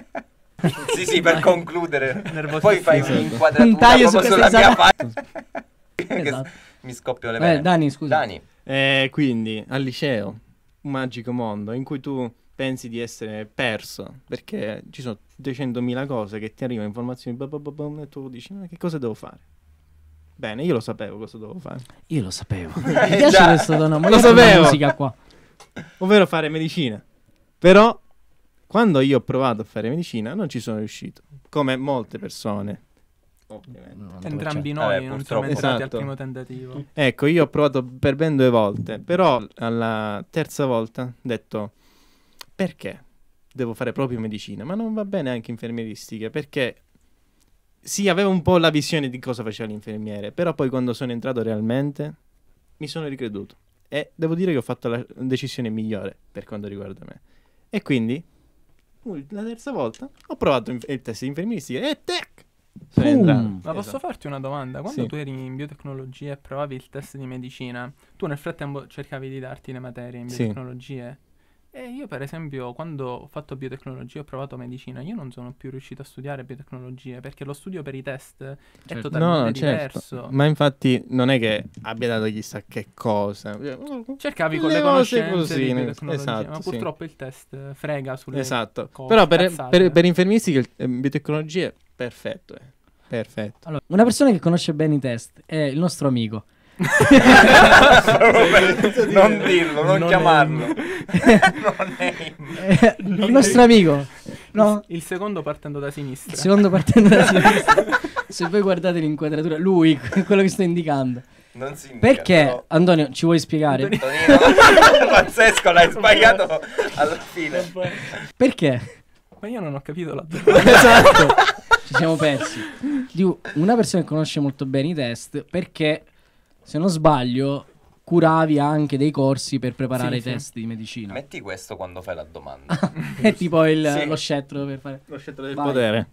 Sì, sì, per concludere. Nervosissimo. Poi fai Esatto. un'inquadratura Un taglio su proprio questa sulla mia risata. faccia. Che Esatto. mi scoppio le Eh, vene. Dani, scusa. Dani. E quindi al liceo, un magico mondo in cui tu pensi di essere perso, perché ci sono duecentomila cose che ti arrivano, informazioni, blah blah blah blah, e tu dici, ma che cosa devo fare? Bene, io lo sapevo cosa dovevo fare. Io lo sapevo. Mi piace questo tono, ma Lo io sono sapevo. la musica qua. Ovvero fare medicina. Però, quando io ho provato a fare medicina, non ci sono riuscito. Come molte persone. Ovviamente. Entrambi Vabbè, noi non siamo purtroppo. entrati al Esatto. primo tentativo. Ecco, io ho provato per ben due volte, però alla terza volta ho detto, perché devo fare proprio medicina? Ma non va bene anche infermieristica, perché sì, avevo un po' la visione di cosa faceva l'infermiere, però poi quando sono entrato realmente mi sono ricreduto. E devo dire che ho fatto la decisione migliore per quanto riguarda me. E quindi, uh, la terza volta, ho provato inf- il test di infermieristica e tac! Sono Boom. entrato. Ma posso Esatto. farti una domanda? Quando Sì. tu eri in biotecnologie e provavi il test di medicina, tu nel frattempo cercavi di darti le materie in Sì. biotecnologie? E io per esempio quando ho fatto biotecnologie ho provato medicina, io non sono più riuscito a studiare biotecnologie perché lo studio per i test è Certo. totalmente No, diverso. certo. Ma infatti non è che abbia dato chissà che cosa. Cercavi con Le le cose conoscenze così, di ne- biotecnologie, esatto, ma sì. purtroppo il test frega sulle Esatto. cose, Però per, cazzate. per, per infermieristica il eh, biotecnologia è perfetto. eh. Perfetto. Allora, una persona che conosce bene i test è il nostro amico. Non dirlo, non, Non chiamarlo. è- Non è Eh, il nostro amico. No? Il secondo partendo da sinistra. Il secondo partendo da sinistra. Se voi guardate l'inquadratura, lui, quello che sto indicando. Non si indica, Perché, però- Antonio, ci vuoi spiegare? Tonino, pazzesco, l'hai sbagliato alla fine. Perché? Ma io non ho capito la domanda. Esatto. Ci siamo persi. Dico, una persona che conosce molto bene i test, perché, se non sbaglio, curavi anche dei corsi per preparare Sì, i sì. test di medicina. Metti questo quando fai la domanda. È tipo il, Sì. lo scettro per fare... Lo scettro del Vai. potere.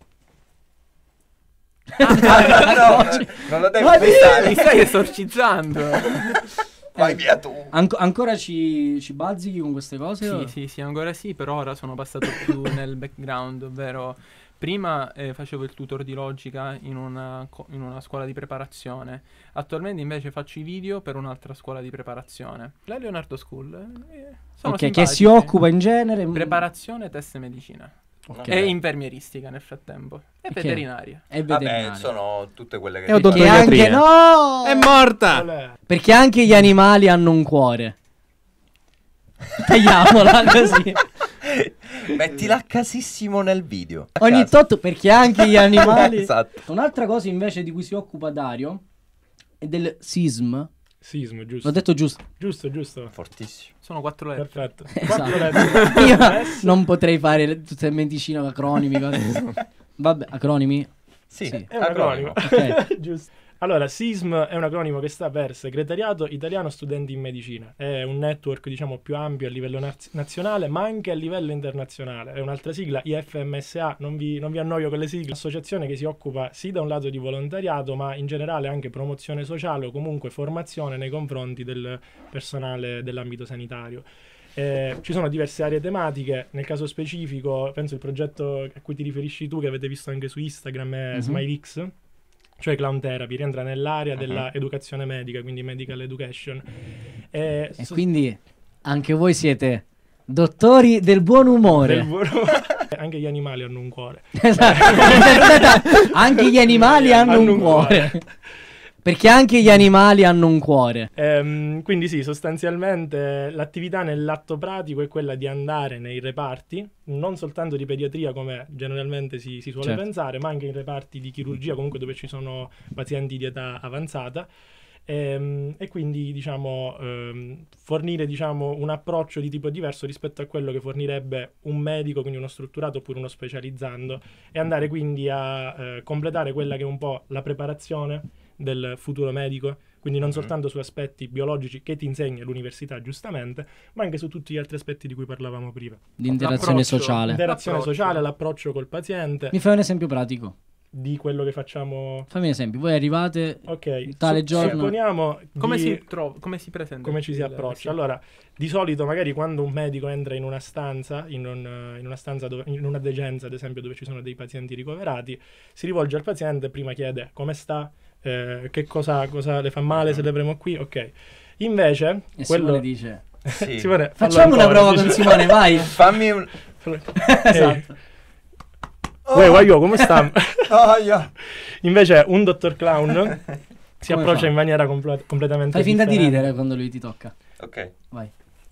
No, non lo devi Vai via! pensare. Mi stai esorcizzando. Vai via tu. Anco- ancora ci, ci bazzichi con queste cose? o- Sì, sì, sì, ancora sì, però ora sono passato più nel background, ovvero prima eh, facevo il tutor di logica in una, co- in una scuola di preparazione, attualmente invece faccio i video per un'altra scuola di preparazione, la Leonardo School. eh, sono Ok, che simpatici. si occupa in genere... Preparazione, test e medicina. Ok. E infermieristica nel frattempo. E Ok. veterinaria. È Vabbè, veterinario. sono tutte quelle che E dicono. Perché odontoiatria. anche... No! È morta! Qual è? Perché anche gli animali hanno un cuore. Tagliamola così. Mettila a casissimo nel video. A Ogni casa. tot perché anche gli animali... Esatto. Un'altra cosa invece di cui si occupa Dario è del sism. Sismo, giusto. L'ho detto giusto. Giusto, giusto. Fortissimo. Sono quattro lettere. Perfetto. Esatto. Quattro lettere. Io S. non potrei fare le- tutte le medicine, acronimi, cose. Vabbè, acronimi? Sì, Sì. È un acronimo. Ok. Giusto. Allora, SISM è un acronimo che sta per Segretariato Italiano Studenti in Medicina. È un network, diciamo, più ampio a livello naz- nazionale, ma anche a livello internazionale. È un'altra sigla, I F M S A, non vi, non vi annoio con le sigle. Associazione che si occupa sì da un lato di volontariato, ma in generale anche promozione sociale o comunque formazione nei confronti del personale dell'ambito sanitario. Eh, ci sono diverse aree tematiche, nel caso specifico penso il progetto a cui ti riferisci tu, che avete visto anche su Instagram, è Mhm. SmileX, cioè Clown Therapy, rientra nell'area Mhm. della educazione medica, quindi medical education. Eh, E so- quindi anche voi siete dottori del buon umore. del buono- anche gli animali hanno un cuore. Esatto. Anche gli animali hanno, un cuore. Perché anche gli animali hanno un cuore. Ehm, quindi sì, sostanzialmente l'attività nell'atto pratico è quella di andare nei reparti, non soltanto di pediatria come generalmente si, si suole Certo. pensare, ma anche in reparti di chirurgia, comunque dove ci sono pazienti di età avanzata. Ehm, e quindi diciamo ehm, fornire diciamo un approccio di tipo diverso rispetto a quello che fornirebbe un medico, quindi uno strutturato oppure uno specializzando, e andare quindi a eh, completare quella che è un po' la preparazione del futuro medico, quindi non Mhm. soltanto su aspetti biologici che ti insegna l'università giustamente, ma anche su tutti gli altri aspetti di cui parlavamo prima. Di interazione L'approccio. sociale. L'interazione L'approccio. sociale, l'approccio col paziente, Mi fai un esempio pratico? di quello che facciamo. Fammi un esempio. Voi arrivate... Ok, Tale su- giorno- supponiamo Come di- si trova, come si presenta? come ci si il- approccia. sì. Allora, di solito magari quando un medico entra in una stanza, in, un- in una stanza dove, in una degenza ad esempio dove ci sono dei pazienti ricoverati, si rivolge al paziente, prima chiede come sta, eh, che cosa, cosa le fa male, se le avremo qui, ok. Invece, E quello... Simone dice... Sì. Simone, fallo Facciamo una ancora, prova dici- con Simone, vai. Fammi un... Esatto. Uè, vai io, come sta? Oh, io. Invece un dottor Clown si Come approccia fa? in maniera comple- completamente Fai finta di differente. ridere quando lui ti tocca. Ok. Vai.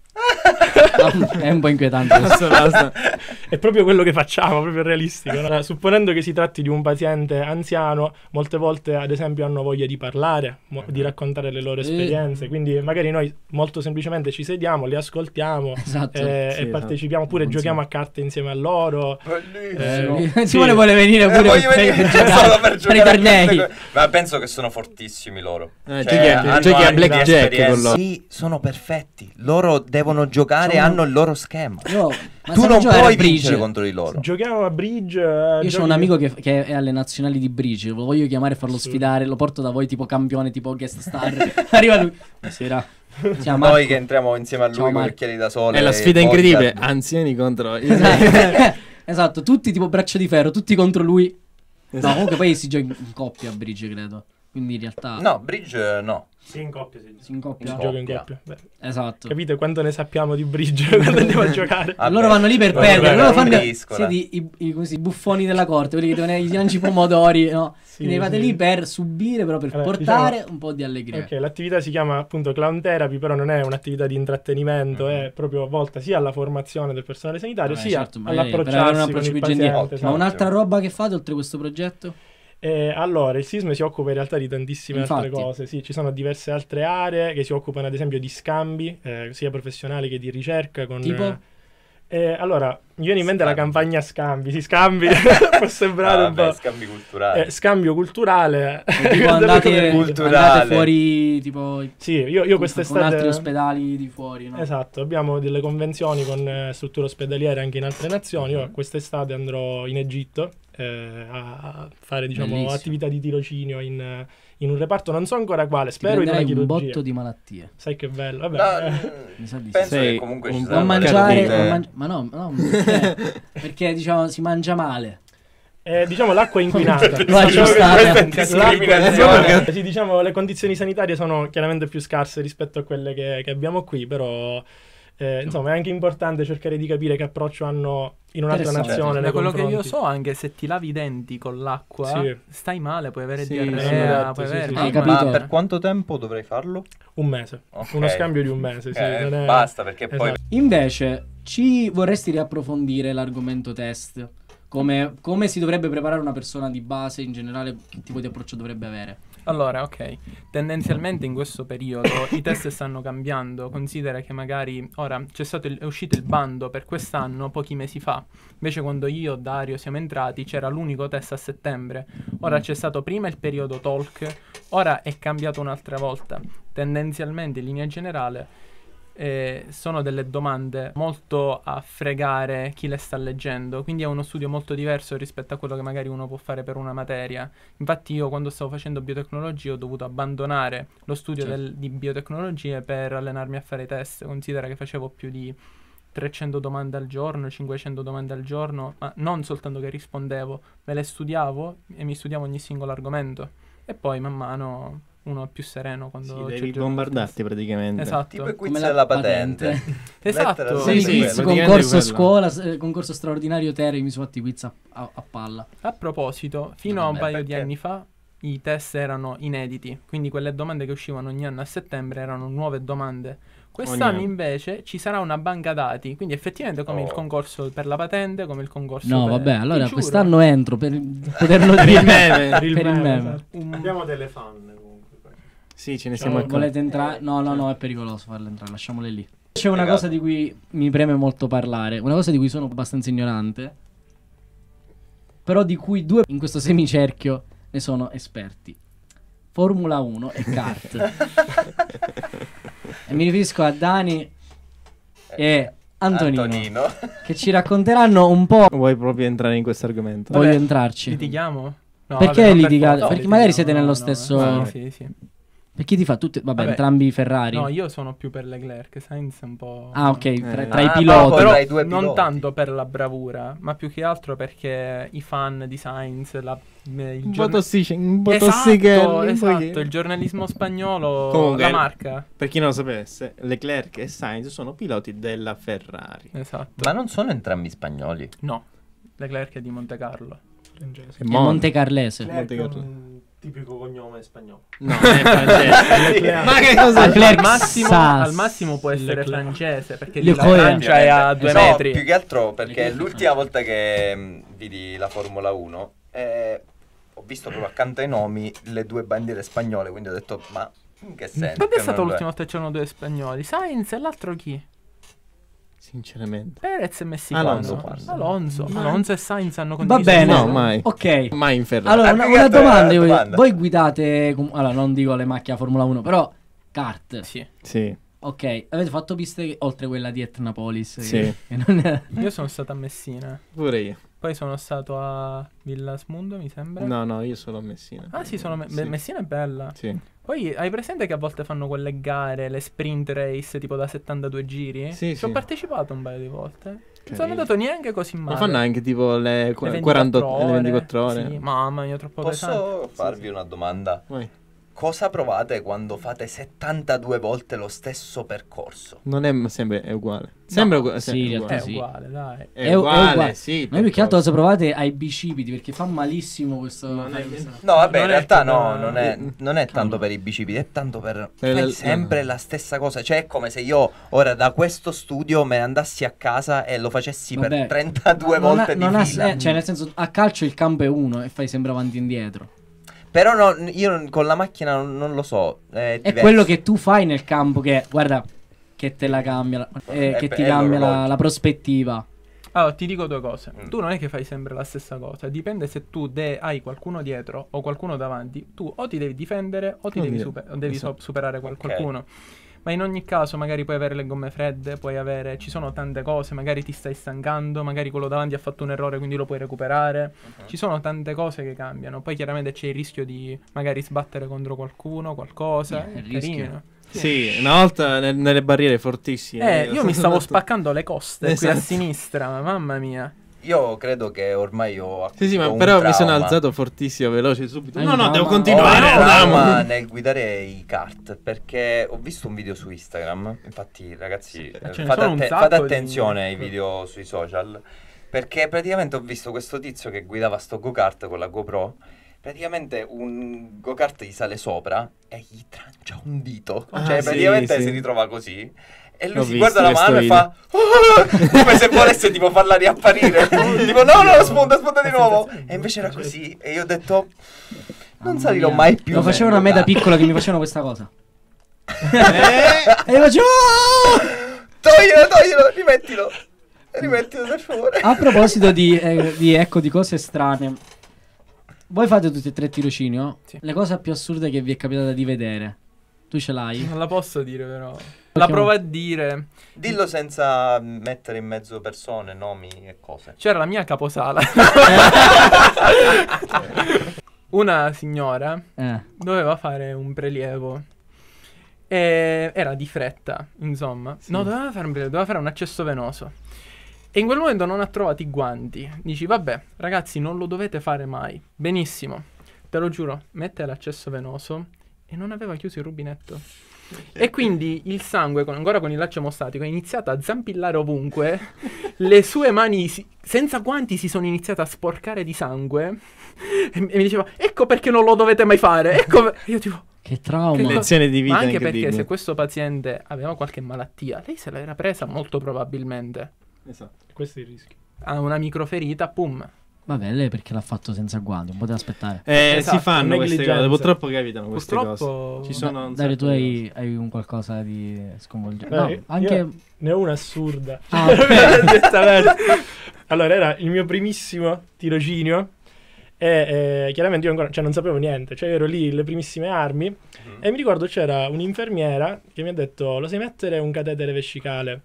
È un po' inquietante. Basta, basta. È proprio quello che facciamo, proprio realistico. No? Supponendo che si tratti di un paziente anziano, molte volte ad esempio hanno voglia di parlare, mo- di raccontare le loro Eh. esperienze, quindi magari noi molto semplicemente ci sediamo, li ascoltiamo Esatto. eh, Sì, e partecipiamo, oppure Funziona. giochiamo a carte insieme a loro. Bellissimo. Eh, Eh, sì. Simone vuole venire Eh, pure voglio per, venire per solo giocare, per per i giocare a tornei. queste cose. Ma penso che sono fortissimi loro. Eh, Cioè, giochi a- hanno giochi a anni di blackjack esperienza. con loro. Sì, sono perfetti. Loro devono giocare, Sono- hanno il loro schema. Io, ma Tu sanno non giocare puoi a bridge. vincere contro di loro. Giochiamo a bridge. eh, Io giochi- ho un amico che, che è alle nazionali di bridge, lo voglio chiamare e farlo Sì. sfidare, lo porto da voi tipo campione, tipo guest star. Arriva lui. Buonasera. Si chiama Noi Marco. che entriamo insieme a lui Ciao, con Marco. occhiali da sole. È la e sfida Bodyguard. incredibile. Anziani contro... Esatto. Esatto, tutti tipo braccio di ferro, tutti contro lui. No, comunque poi si gioca in coppia a bridge, credo. Quindi in realtà No, bridge eh, no. Sì, in coppia si si incoppia. In gioca in coppia. coppia. Beh, Esatto. capite quanto ne sappiamo di bridge quando andiamo a giocare? Vabbè. Loro vanno lì per Vabbè, perdere, loro non fanno briscola. siete i, i, come si- i buffoni della corte, quelli che devono i lanci pomodori, no? Sì, Quindi vate sì. lì per subire, però per Allora, portare diciamo- un po' di allegria. Ok, l'attività si chiama appunto clown therapy, però non è un'attività di intrattenimento, Mhm. è proprio volta sia alla formazione del personale sanitario, Vabbè, sia certo, magari per avere un all'approcciarsi con approccio il più gentile. paziente. Ma esatto. un'altra roba che fate oltre questo progetto? Eh, allora, il SISM si occupa in realtà di tantissime altre Infatti. cose, sì, ci sono diverse altre aree che si occupano ad esempio di scambi, eh, sia professionali che di ricerca. Con, Tipo? eh, allora, mi viene in mente la Scambi. campagna scambi, si scambi, può sembrare Ah, un vabbè, po'... scambi culturali. Eh, scambio culturale. Tipo andate, culturale. andate fuori tipo Sì, io, io con quest'estate... altri ospedali di fuori, no? Esatto, abbiamo delle convenzioni con eh, strutture ospedaliere anche in altre nazioni. Io quest'estate andrò in Egitto eh, a fare diciamo Bellissimo. attività di tirocinio in, eh, in un reparto, non so ancora quale, Ti spero in una prenderai un chirurgia. botto di malattie. Sai che bello, vabbè. No, eh, Mi sa di sì. penso Sei che comunque un ci po' Non saranno mangiare, delle- non mangi- ma no, no perché, perché diciamo si mangia male. eh, diciamo l'acqua è inquinata. Lo Diciamo che aggiustate. Questa è l'acqua- discriminazione. sì, diciamo le condizioni sanitarie sono chiaramente più scarse rispetto a quelle che, che abbiamo qui, però eh, insomma è anche importante cercare di capire che approccio hanno in un'altra Interessante. nazione. Da nei quello che io confronti. so, anche se ti lavi i denti con l'acqua, Sì. stai male, puoi avere Sì, diarrea, hanno detto, puoi sì, avere... sì, Hai sì. capito? Ma per quanto tempo dovrei farlo? Un mese, Ok. uno scambio di un mese, sì, Eh, non è- Basta, perché poi... Esatto. Invece, ci vorresti riapprofondire l'argomento test? Come, come si dovrebbe preparare una persona di base in generale? Che tipo di approccio dovrebbe avere? Allora, ok, tendenzialmente in questo periodo i test stanno cambiando. Considera che magari ora c'è stato il- è uscito il bando per quest'anno pochi mesi fa. Invece quando io e Dario siamo entrati c'era l'unico test a settembre. Ora c'è stato prima il periodo talk, ora è cambiato un'altra volta. Tendenzialmente in linea generale eh, sono delle domande molto a fregare chi le sta leggendo, quindi è uno studio molto diverso rispetto a quello che magari uno può fare per una materia. Infatti io quando stavo facendo biotecnologie ho dovuto abbandonare lo studio Certo. del- di biotecnologie per allenarmi a fare test. Considera che facevo più di trecento domande al giorno, cinquecento domande al giorno, ma non soltanto che rispondevo, me le studiavo e mi studiavo ogni singolo argomento. E poi man mano uno è più sereno quando Sì, c'è devi il giorno del bombardarti test. praticamente. Esatto. Tipo i quiz Come la della patente. patente. Esatto. Lettera- Sì, sì, quiz, praticamente concorso quello. scuola, s- eh, concorso straordinario Terry, mi sono fatti quiz a, a- a palla. A proposito, fino a un Vabbè, paio di perché? anni fa i test erano inediti, quindi quelle domande che uscivano ogni anno a settembre erano nuove domande. Quest'anno anno. invece ci sarà una banca dati, quindi effettivamente come Oh. il concorso per la patente, come il concorso No, per... vabbè, Ti allora giuro. quest'anno entro per poterlo Per dire. il meme. Per il Per il meme, meme. esatto. Un- Abbiamo delle fan comunque. poi. Sì, ce ne Ciao, siamo accorti. Volete entrare? No, no, no, è pericoloso farle entrare, lasciamole lì. C'è una Spiegato. cosa di cui mi preme molto parlare, una cosa di cui sono abbastanza ignorante, però di cui due in questo semicerchio ne sono esperti. Formula uno e kart. E mi riferisco a Dani e Antonino, Antonino. che ci racconteranno un po'. Vuoi proprio entrare in questo argomento? Voglio Vabbè, entrarci. Litighiamo? No, Perché vabbè, non per litigate? forza, Perché litighiamo, magari siete nello no, stesso- no, Sì, sì, sì. Per chi ti fa tutte? Vabbè, Vabbè. entrambi Ferrari. No, io sono più per Leclerc, Sainz è un po'... Ah, ok, tra, Eh. tra i Ah, piloti. proprio Però tra i due non piloti. tanto per la bravura, ma più che altro perché i fan di Sainz, la, eh, il Un po' giorna- tossici, un po' Esatto, tossichelli, un esatto, pochino. il giornalismo spagnolo, Comunque, la marca. Per chi non lo sapesse, Leclerc e Sainz sono piloti della Ferrari. Esatto. Ma non sono entrambi spagnoli. No, Leclerc è di Monte Carlo. Francese. È Monte Carlese. Monte Leclerc è Carlo. un tipico cognome spagnolo. No, è francese. Ma Ma che cosa? Leclerc Al massimo, Sass. al massimo può essere Leclerc. francese, perché lì Io la coi- Francia è a due No, metri. più che altro perché Leclerc. l'ultima volta che mh, vidi la Formula uno eh, ho visto proprio accanto ai nomi le due bandiere spagnole, quindi ho detto ma in che senso? Quando è Che stata non lo l'ultima volta che c'erano due spagnoli? Sainz e l'altro chi? Sinceramente. Perez e messicano. Alonso, forse. Alonso. Ma- Alonso e Sainz hanno Va condiviso bene. il No, mondo. mai. Ok. Mai in Ferrari. Allora, Ah, una, più che una altro è domanda. una io- domanda. Voi guidate, com- allora non dico le macchine a Formula uno, però kart. Sì. Sì, Ok, avete fatto piste oltre quella di Etnapolis? Sì. Che, che non è- Io sono stato a Messina. pure io. Poi sono stato a Villasmundo, mi sembra. No, no, io solo a Messina. Ah sì, sono me- Sì. Messina è bella. Sì. Poi hai presente che a volte fanno quelle gare, le sprint race tipo da settantadue giri? Sì, Ci ho sì. partecipato un paio di volte. Non sono Carino. andato neanche così male. Ma fanno anche tipo le, qu- Le quaranta ventiquattro le ventiquattro ore. Sì, mamma mia, troppo pesante. Posso farvi una domanda? Vai. Cosa provate quando fate settantadue volte lo stesso percorso? Non è sempre è uguale. Sembra No, uguale. sì, è in uguale. È sì. uguale, dai. È, È- è uguale, uguale. sì. Ma io più che altro percorso. cosa provate ai bicipiti perché fa malissimo questo. Non è- No, vabbè, Non in è realtà come- no, non è, non è tanto Cavolo. per i bicipiti, è tanto per... Per fai il- sempre no. la stessa cosa. Cioè è come se io ora da questo studio me ne andassi a casa e lo facessi Vabbè, per trentadue non volte ha- non di ha fila. se- cioè, nel senso, a calcio il campo è uno e fai sempre avanti e indietro. Però no, io non- con la macchina non, non lo so. È, È diverso. quello che tu fai nel campo che, guarda, che te la cambia, la- eh, È che be- ti è cambia la, l'orologio. la prospettiva. Allora, ti dico due cose. Mm. Tu non è che fai sempre la stessa cosa. Dipende se tu de- hai qualcuno dietro o qualcuno davanti. Tu o ti devi difendere o ti Non devi, dire- super- o devi so- esatto. superare qual- Ok. qualcuno. Ma in ogni caso magari puoi avere le gomme fredde, puoi avere... Ci sono tante cose, magari ti stai stancando, magari quello davanti ha fatto un errore quindi lo puoi recuperare. Mhm. Ci sono tante cose che cambiano. Poi chiaramente c'è il rischio di magari sbattere contro qualcuno, qualcosa. Eh, è il rischio. carino. Sì, una volta nel- nelle barriere fortissime. Eh, io mi stavo sono- spaccando le coste qui a Esatto. sinistra, ma mamma mia. Io credo che ormai ho Sì, sì, ma un però mi sono trauma. alzato fortissimo, veloce, subito. Hai No, un no, devo trauma? Ho continuare. un andiamo. trauma nel guidare i kart perché ho visto un video su Instagram. Infatti, ragazzi, eh, ce ne fate, sono un atte- sacco fate di- attenzione ai video sui social. Perché praticamente ho visto questo tizio che guidava sto go-kart con la GoPro. Praticamente un go-kart gli sale sopra e gli trancia un dito. Ah, cioè, sì, praticamente sì. si ritrova così. E lui L'ho si visto guarda la questo mano e video. fa "Ah!" come se volesse tipo farla riapparire. Tipo no, no, spunta, spunta di nuovo. E invece era così. E io ho detto non Mamma salirò mia. mai più. Lo facevano a nel me da go-kart. piccolo che mi facevano questa cosa. Eh, E io facevo. Toglielo, toglielo, rimettilo. Rimettilo per favore. A proposito di, eh, di, ecco, di cose strane. Voi fate tutti e tre tirocinio? Sì. Le cose più assurde che vi è capitata di vedere. Tu ce l'hai? Non la posso dire però. La provo a dire. Dillo senza mettere in mezzo persone, nomi e cose. C'era la mia caposala. Una signora Eh. doveva fare un prelievo. E era di fretta, insomma. No, doveva fare un prelievo, doveva fare un accesso venoso. E in quel momento non ha trovato i guanti. Dici, vabbè, ragazzi, non lo dovete fare mai. Benissimo. Te lo giuro, mette l'accesso venoso e non aveva chiuso il rubinetto. E quindi il sangue, con- ancora con il laccio emostatico, è iniziato a zampillare ovunque. Le sue mani, si- senza guanti, si sono iniziate a sporcare di sangue. E mi e mi diceva, ecco perché non lo dovete mai fare. Ecco per-" Io tipo... Che trauma. Che lezione di vita Ma anche perché incredibile. se questo paziente aveva qualche malattia, lei se l'era presa molto probabilmente. Esatto. Questo è il rischio. Ha una microferita, pum. Vabbè, lei perché l'ha fatto senza guanti, non poteva aspettare. Eh, Esatto, si fanno queste negligenza. cose, purtroppo capitano queste Purtroppo- cose. Ci sono un Dario, tu sacco di hai, hai un qualcosa di sconvolgente. No, No, io- anche... io ne ho una assurda. Ah, ok. Giustamente. Allora, era il mio primissimo tirocinio. E eh, chiaramente io ancora, cioè, non sapevo niente. Cioè, ero lì, le primissime armi. Mhm. E mi ricordo c'era un'infermiera che mi ha detto: lo sai mettere un catetere vescicale?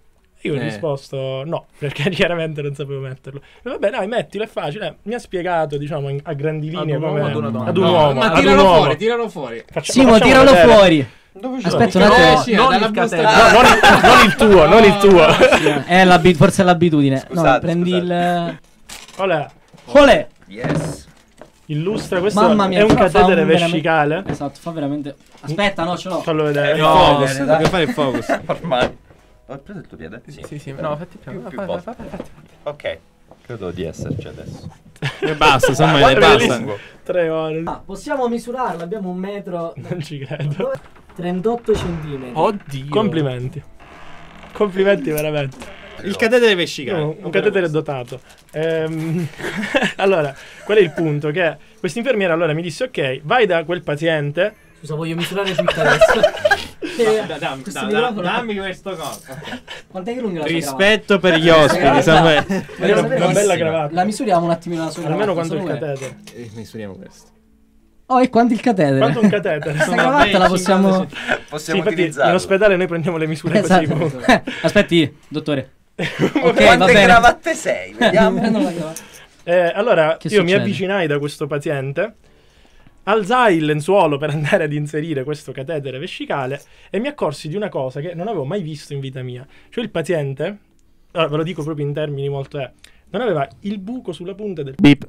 Io ho Eh. risposto no, perché chiaramente non sapevo metterlo. E vabbè, dai, mettilo, è facile. Eh, mi ha spiegato, diciamo, in- a grandi Ad linee un uomo, come... ad una donna. Ad un No, uomo, ma ad un tiralo uomo. fuori, tiralo fuori. Faccia- Simo, lo facciamo tiralo vedere. fuori. Dove ce l'ho? Aspetta un No, attimo. sì, non dalla il busta- catena. No, non, il, non il tuo, non il tuo. È l'abi- forse è l'abitudine. Scusate, no, prendi scusate. il. Olè, Olè! Yes. illustra, questo Mamma mia, è un fa- fa catetere un veramente- vescicale. Esatto, fa veramente. Aspetta, no, ce l'ho. Fallo vedere. No, Focus, bene, dai. dobbiamo fare il focus. Ormai. Ho preso il tuo piede? Sì, sì, sì. No, fatti piano. Più- più Fai- volte. fai- fai- fai- Ok. Credo di esserci adesso. E basta, Samuele, Guarda, basta. bellissimo. Tre ore. Ah, possiamo misurarlo, abbiamo un metro. Non ci credo. trentotto centimetri. Oddio. Complimenti. Complimenti veramente. Il catetere vescicale. Un, un catetere dotato. Ehm, allora, qual è il punto? Che questa infermiera allora mi disse: ok, vai da quel paziente. Scusa, voglio misurare tutto adesso. Eh, Da- dammi, questo da- microfono- da- dammi questo coso. Quant'è che è lunga la sua Rispetto per gli cravatta? ospiti, Samuele. Voglio Una- sapere una se- bella cravatta. La misuriamo un attimino la sua Almeno cravatta, quanto il Samuele. catetere. Eh, misuriamo questo. Oh, e quanto il catetere? Quanto un catetere? Questa Sono cravatta bei la possiamo. cinquanta Sì, Possiamo infatti in utilizzarlo. ospedale noi prendiamo le misure così. Esatto. comunque. Eh, Aspetti, dottore. Ok, va Quante bene. cravatte sei? Vediamo. Prendo la cravatta. Eh, allora, Che io mi succede? avvicinai da questo paziente, alzai il lenzuolo per andare ad inserire questo catetere vescicale e mi accorsi di una cosa che non avevo mai visto in vita mia. Cioè il paziente, allora ve lo dico proprio in termini molto... Eh, non aveva il buco sulla punta del... Beep.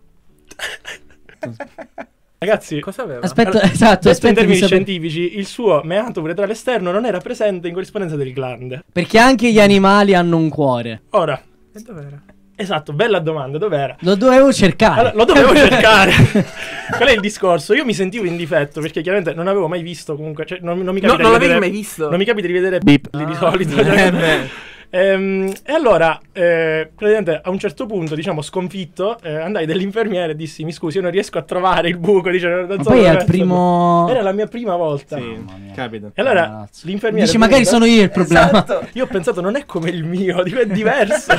Ragazzi, Cosa aveva? Aspetta, Allora, esatto, detto in aspetta di termini sapere. scientifici, il suo meato uretrale esterno non era presente in corrispondenza del glande. Perché anche gli animali hanno un cuore. Ora, E dov'era? esatto, bella domanda, dov'era? Lo dovevo cercare. Allora, lo dovevo cercare. Qual è il discorso? Io mi sentivo in difetto perché chiaramente non avevo mai visto comunque, cioè, non, non mi No, capita non di l'avevi vedere, mai visto? non mi capita di vedere Beep. lì di Ah. solito. Eh, beh. Ehm, e allora, eh, praticamente a un certo punto, diciamo, sconfitto, eh, andai dall'infermiere e dissi: mi scusi, io non riesco a trovare il buco. Dice, non Ma so poi dove è il metterlo. primo. Era la mia prima volta. Sì, capita. E allora Cazzo. l'infermiere Dici, magari venuta- sono io il problema. Esatto. Io ho pensato, non è come il mio, dico, è diverso.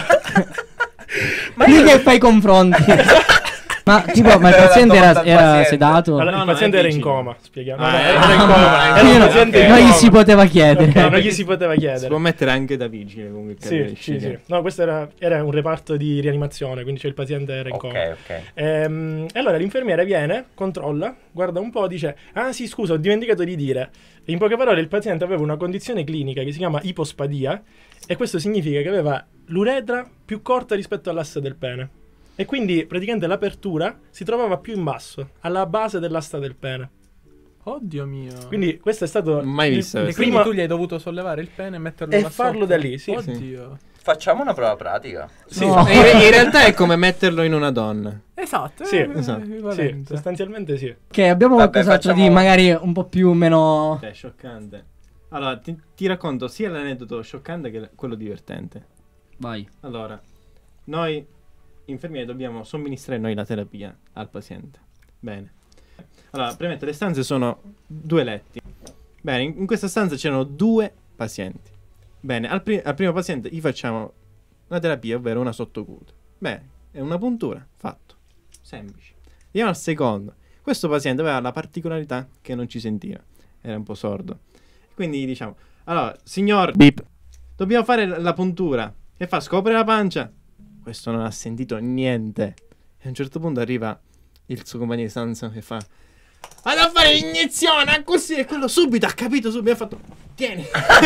Ma io che fai i confronti? Ma tipo, ma il Era paziente era, tolta al era paziente. sedato? Allora, No, il no, paziente è era in vicino. coma, spieghiamo. Ah, No, no, era- era in Ah, coma. ma- Era un io- paziente in non gli coma. si poteva chiedere. Ok, non gli si poteva Si chiedere. può mettere anche da vigile comunque. il Sì, catetere sì, vescicale. sì. No, questo era, era un reparto di rianimazione, quindi cioè il paziente era in coma. Ok, ok. Ehm, E allora l'infermiera viene, controlla, guarda un po', dice: ah sì, scusa, ho dimenticato di dire. In poche parole, il paziente aveva una condizione clinica che si chiama ipospadia, e questo significa che aveva l'uretra più corta rispetto all'asse del pene. E quindi praticamente l'apertura si trovava più in basso, alla base dell'asta del pene. Oddio mio. Quindi questo è stato Mai il- visto il E questo. quindi primo- tu gli hai dovuto sollevare il pene e metterlo E là farlo sotto? da lì, sì. Oddio. Facciamo una prova pratica. Sì, No. E in, in realtà è come metterlo in una donna. Esatto. Sì, è esatto. sì, equivalente. sostanzialmente sì. Ok, abbiamo Vabbè, qualcos'altro facciamo- di magari un po' più meno. Cioè, scioccante. Allora, ti, ti racconto sia l'aneddoto scioccante che quello divertente. Vai. Allora, noi infermieri dobbiamo somministrare noi la terapia al paziente. Bene. Allora, premetto, le stanze sono due letti. Bene, in, in questa stanza c'erano due pazienti. Bene, al, pri- al primo paziente gli facciamo una terapia, ovvero una sottocute. Bene, è una puntura, fatto. Semplice. Andiamo al secondo. Questo paziente aveva la particolarità che non ci sentiva. Era un po' sordo. Quindi diciamo, allora, signor Beep, dobbiamo fare la la puntura. E fa, scopre la pancia. Questo non ha sentito niente. E a un certo punto arriva il suo compagno di stanza e fa: vado a fare l'iniezione, così. E quello subito ha capito, subito ha fatto: tieni.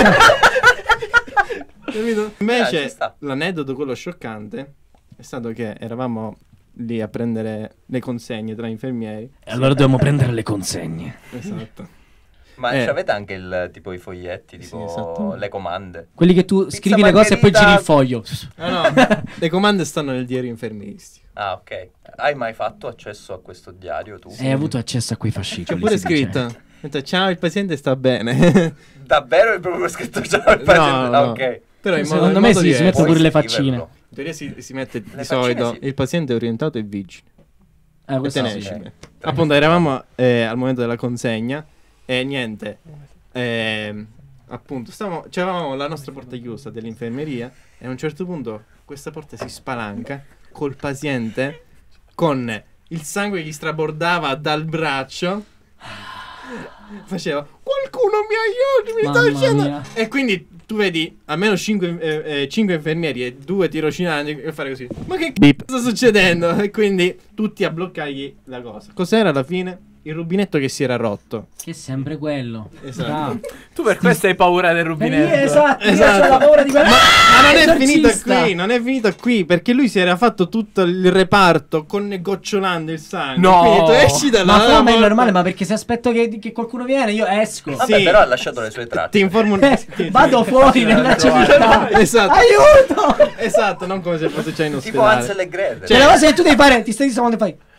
Capito? Eh, ci Invece sta. l'aneddoto, quello scioccante, è stato che eravamo lì a prendere le consegne tra infermieri. E allora dobbiamo prendere le consegne. Esatto. Ma Eh. avete anche il tipo i foglietti, Sì, tipo esatto. le comande? Quelli che tu Pizza scrivi le cose e poi margherita. giri il foglio. No, no, le comande stanno nel diario infermieristico. Ah, ok. Hai mai fatto accesso a questo diario tu? Hai avuto accesso a quei fascicoli. C'è pure si dice. scritto: Detto, ciao, il paziente sta bene. Davvero è proprio scritto già il paziente? No, no. Ah, ok. Però in modo, Secondo in me modo sì, si diverso. mettono Puoi pure le scriverlo. faccine. In teoria si, si mette di faccine solito sì. il paziente è orientato e vigile. Eh, E questo tenace. sì. ok. Appunto, eravamo eh, al momento della consegna e niente. ehm, appunto, stavamo, c'avevamo la nostra porta chiusa dell'infermeria e a un certo punto questa porta si spalanca col paziente con il sangue che gli strabordava dal braccio. faceva qualcuno mi aiuti, mi sta Mamma uscendo. mia. E quindi tu vedi almeno cinque infermieri e due tirocinanti e fare così. Ma che c***o sta succedendo? E quindi tutti a bloccargli la cosa. Cos'era alla fine? Il rubinetto che si era rotto. Che è sempre quello. Esatto. Bravo. Tu per questo hai paura del Eh, rubinetto. esatto, Esatto. io ho la paura di quello. Ma, ma non è Esorcista. finita qui, non è finita qui, perché lui si era fatto tutto il reparto con gocciolando il sangue. No. Quindi tu esci da là. Ma fra me è normale, ma perché se aspetto che, che qualcuno viene io esco. Vabbè, Sì. però ha lasciato le sue tracce. Ti informo un... Eh, sì, vado sì. fuori nella civiltà. Esatto. Aiuto! Esatto, non come se fosse già in Tipo ospedale. Hansel e Gretel. Cioè, la cosa che tu devi fare, ti stai dicendo quando fai.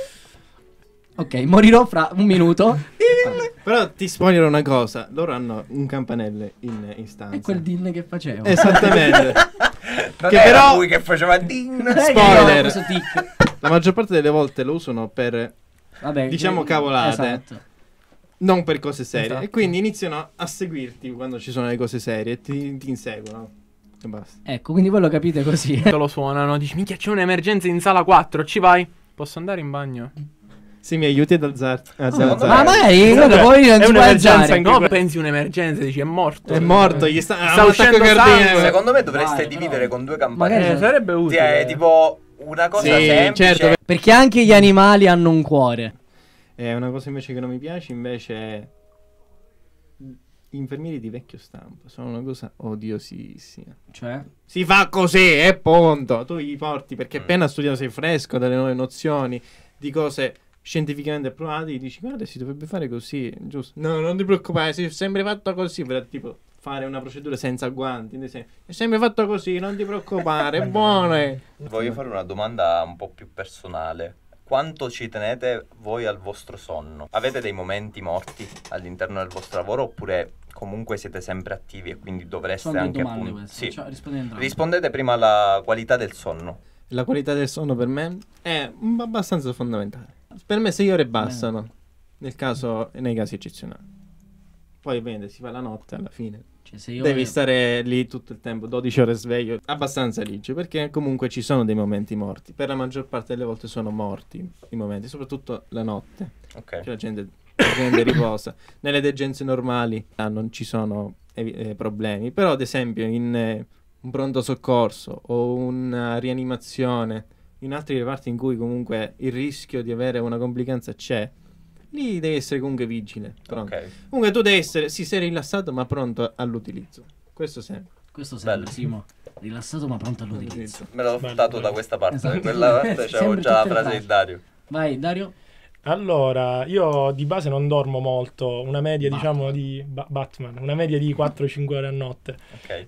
Ok, morirò fra un minuto. Però ti spoilerò una cosa, loro hanno un campanello in, in stanza. È quel din che facevo. Esattamente. Non che era però- lui che faceva ding. Eh, che io ho Spoiler. questo tic. La maggior parte delle volte lo usano per Vabbè, Diciamo che- cavolate. Esatto. non per cose serie. Esatto. E quindi iniziano a seguirti quando ci sono le cose serie e ti, ti inseguono. E basta. Ecco, quindi voi lo capite così. Te lo suonano, dici minchia c'è un'emergenza in sala quattro, ci vai? Posso andare in bagno? Se mi aiuti ad alzarti. ad secondo alzare. Ma magari Comunque, guarda, poi non è si può un'emergenza alzare. anche No, que- pensi un'emergenza, dici è morto. È morto, gli sta, Sta ha un uscendo attacco cardiaco. sangue. Secondo me dovreste Vai, dividere però. con due Magari campane. Eh, sarebbe Ti utile. è tipo una cosa Sì, semplice. certo. Perché anche gli animali hanno un cuore. È una cosa invece che non mi piace, invece è gli infermieri di vecchio stampo. Sono una cosa odiosissima. Cioè? Si fa così, è punto. Tu gli porti perché Mm. appena studiato sei fresco delle nuove nozioni di cose scientificamente provate, gli dici guarda si dovrebbe fare così, giusto? No, non ti preoccupare, si è sempre fatto così, per tipo fare una procedura senza guanti, nel senso, è sempre fatto così, non ti preoccupare, è buono. Voglio fare una domanda un po' più personale. Quanto ci tenete voi al vostro sonno? Avete dei momenti morti all'interno del vostro lavoro oppure comunque siete sempre attivi e quindi dovreste Sono due anche domande appunto... queste. Sì. Cioè, rispondete entrambi. Rispondete prima alla qualità del sonno. La qualità del sonno per me è mm, abbastanza fondamentale. Per me sei ore bastano, nel caso, nei casi eccezionali. Poi ovviamente si fa la notte alla fine. Cioè, se io Devi stare lì tutto il tempo, dodici ore sveglio, abbastanza ligio, perché comunque ci sono dei momenti morti. Per la maggior parte delle volte sono morti i momenti, soprattutto la notte. Ok. Cioè la gente, la gente riposa. Nelle degenze normali ah, non ci sono eh, eh, problemi, però ad esempio in eh, un pronto soccorso o una rianimazione, in altri reparti in cui comunque il rischio di avere una complicanza c'è, lì devi essere comunque vigile. Pronto. Ok. Comunque tu devi essere, sì, sei rilassato ma pronto all'utilizzo. Questo sempre. Questo sempre, Bello. Simo. Rilassato ma pronto all'utilizzo. Me l'ho Bello, dato bello. da questa parte. Esatto. Quella parte c'avevo Sempre già la tutte le frase frasi. di Dario. Vai, Dario. Allora, io di base non dormo molto, una media Batman. diciamo di Ba- Batman, una media di quattro cinque ore a notte. Ok.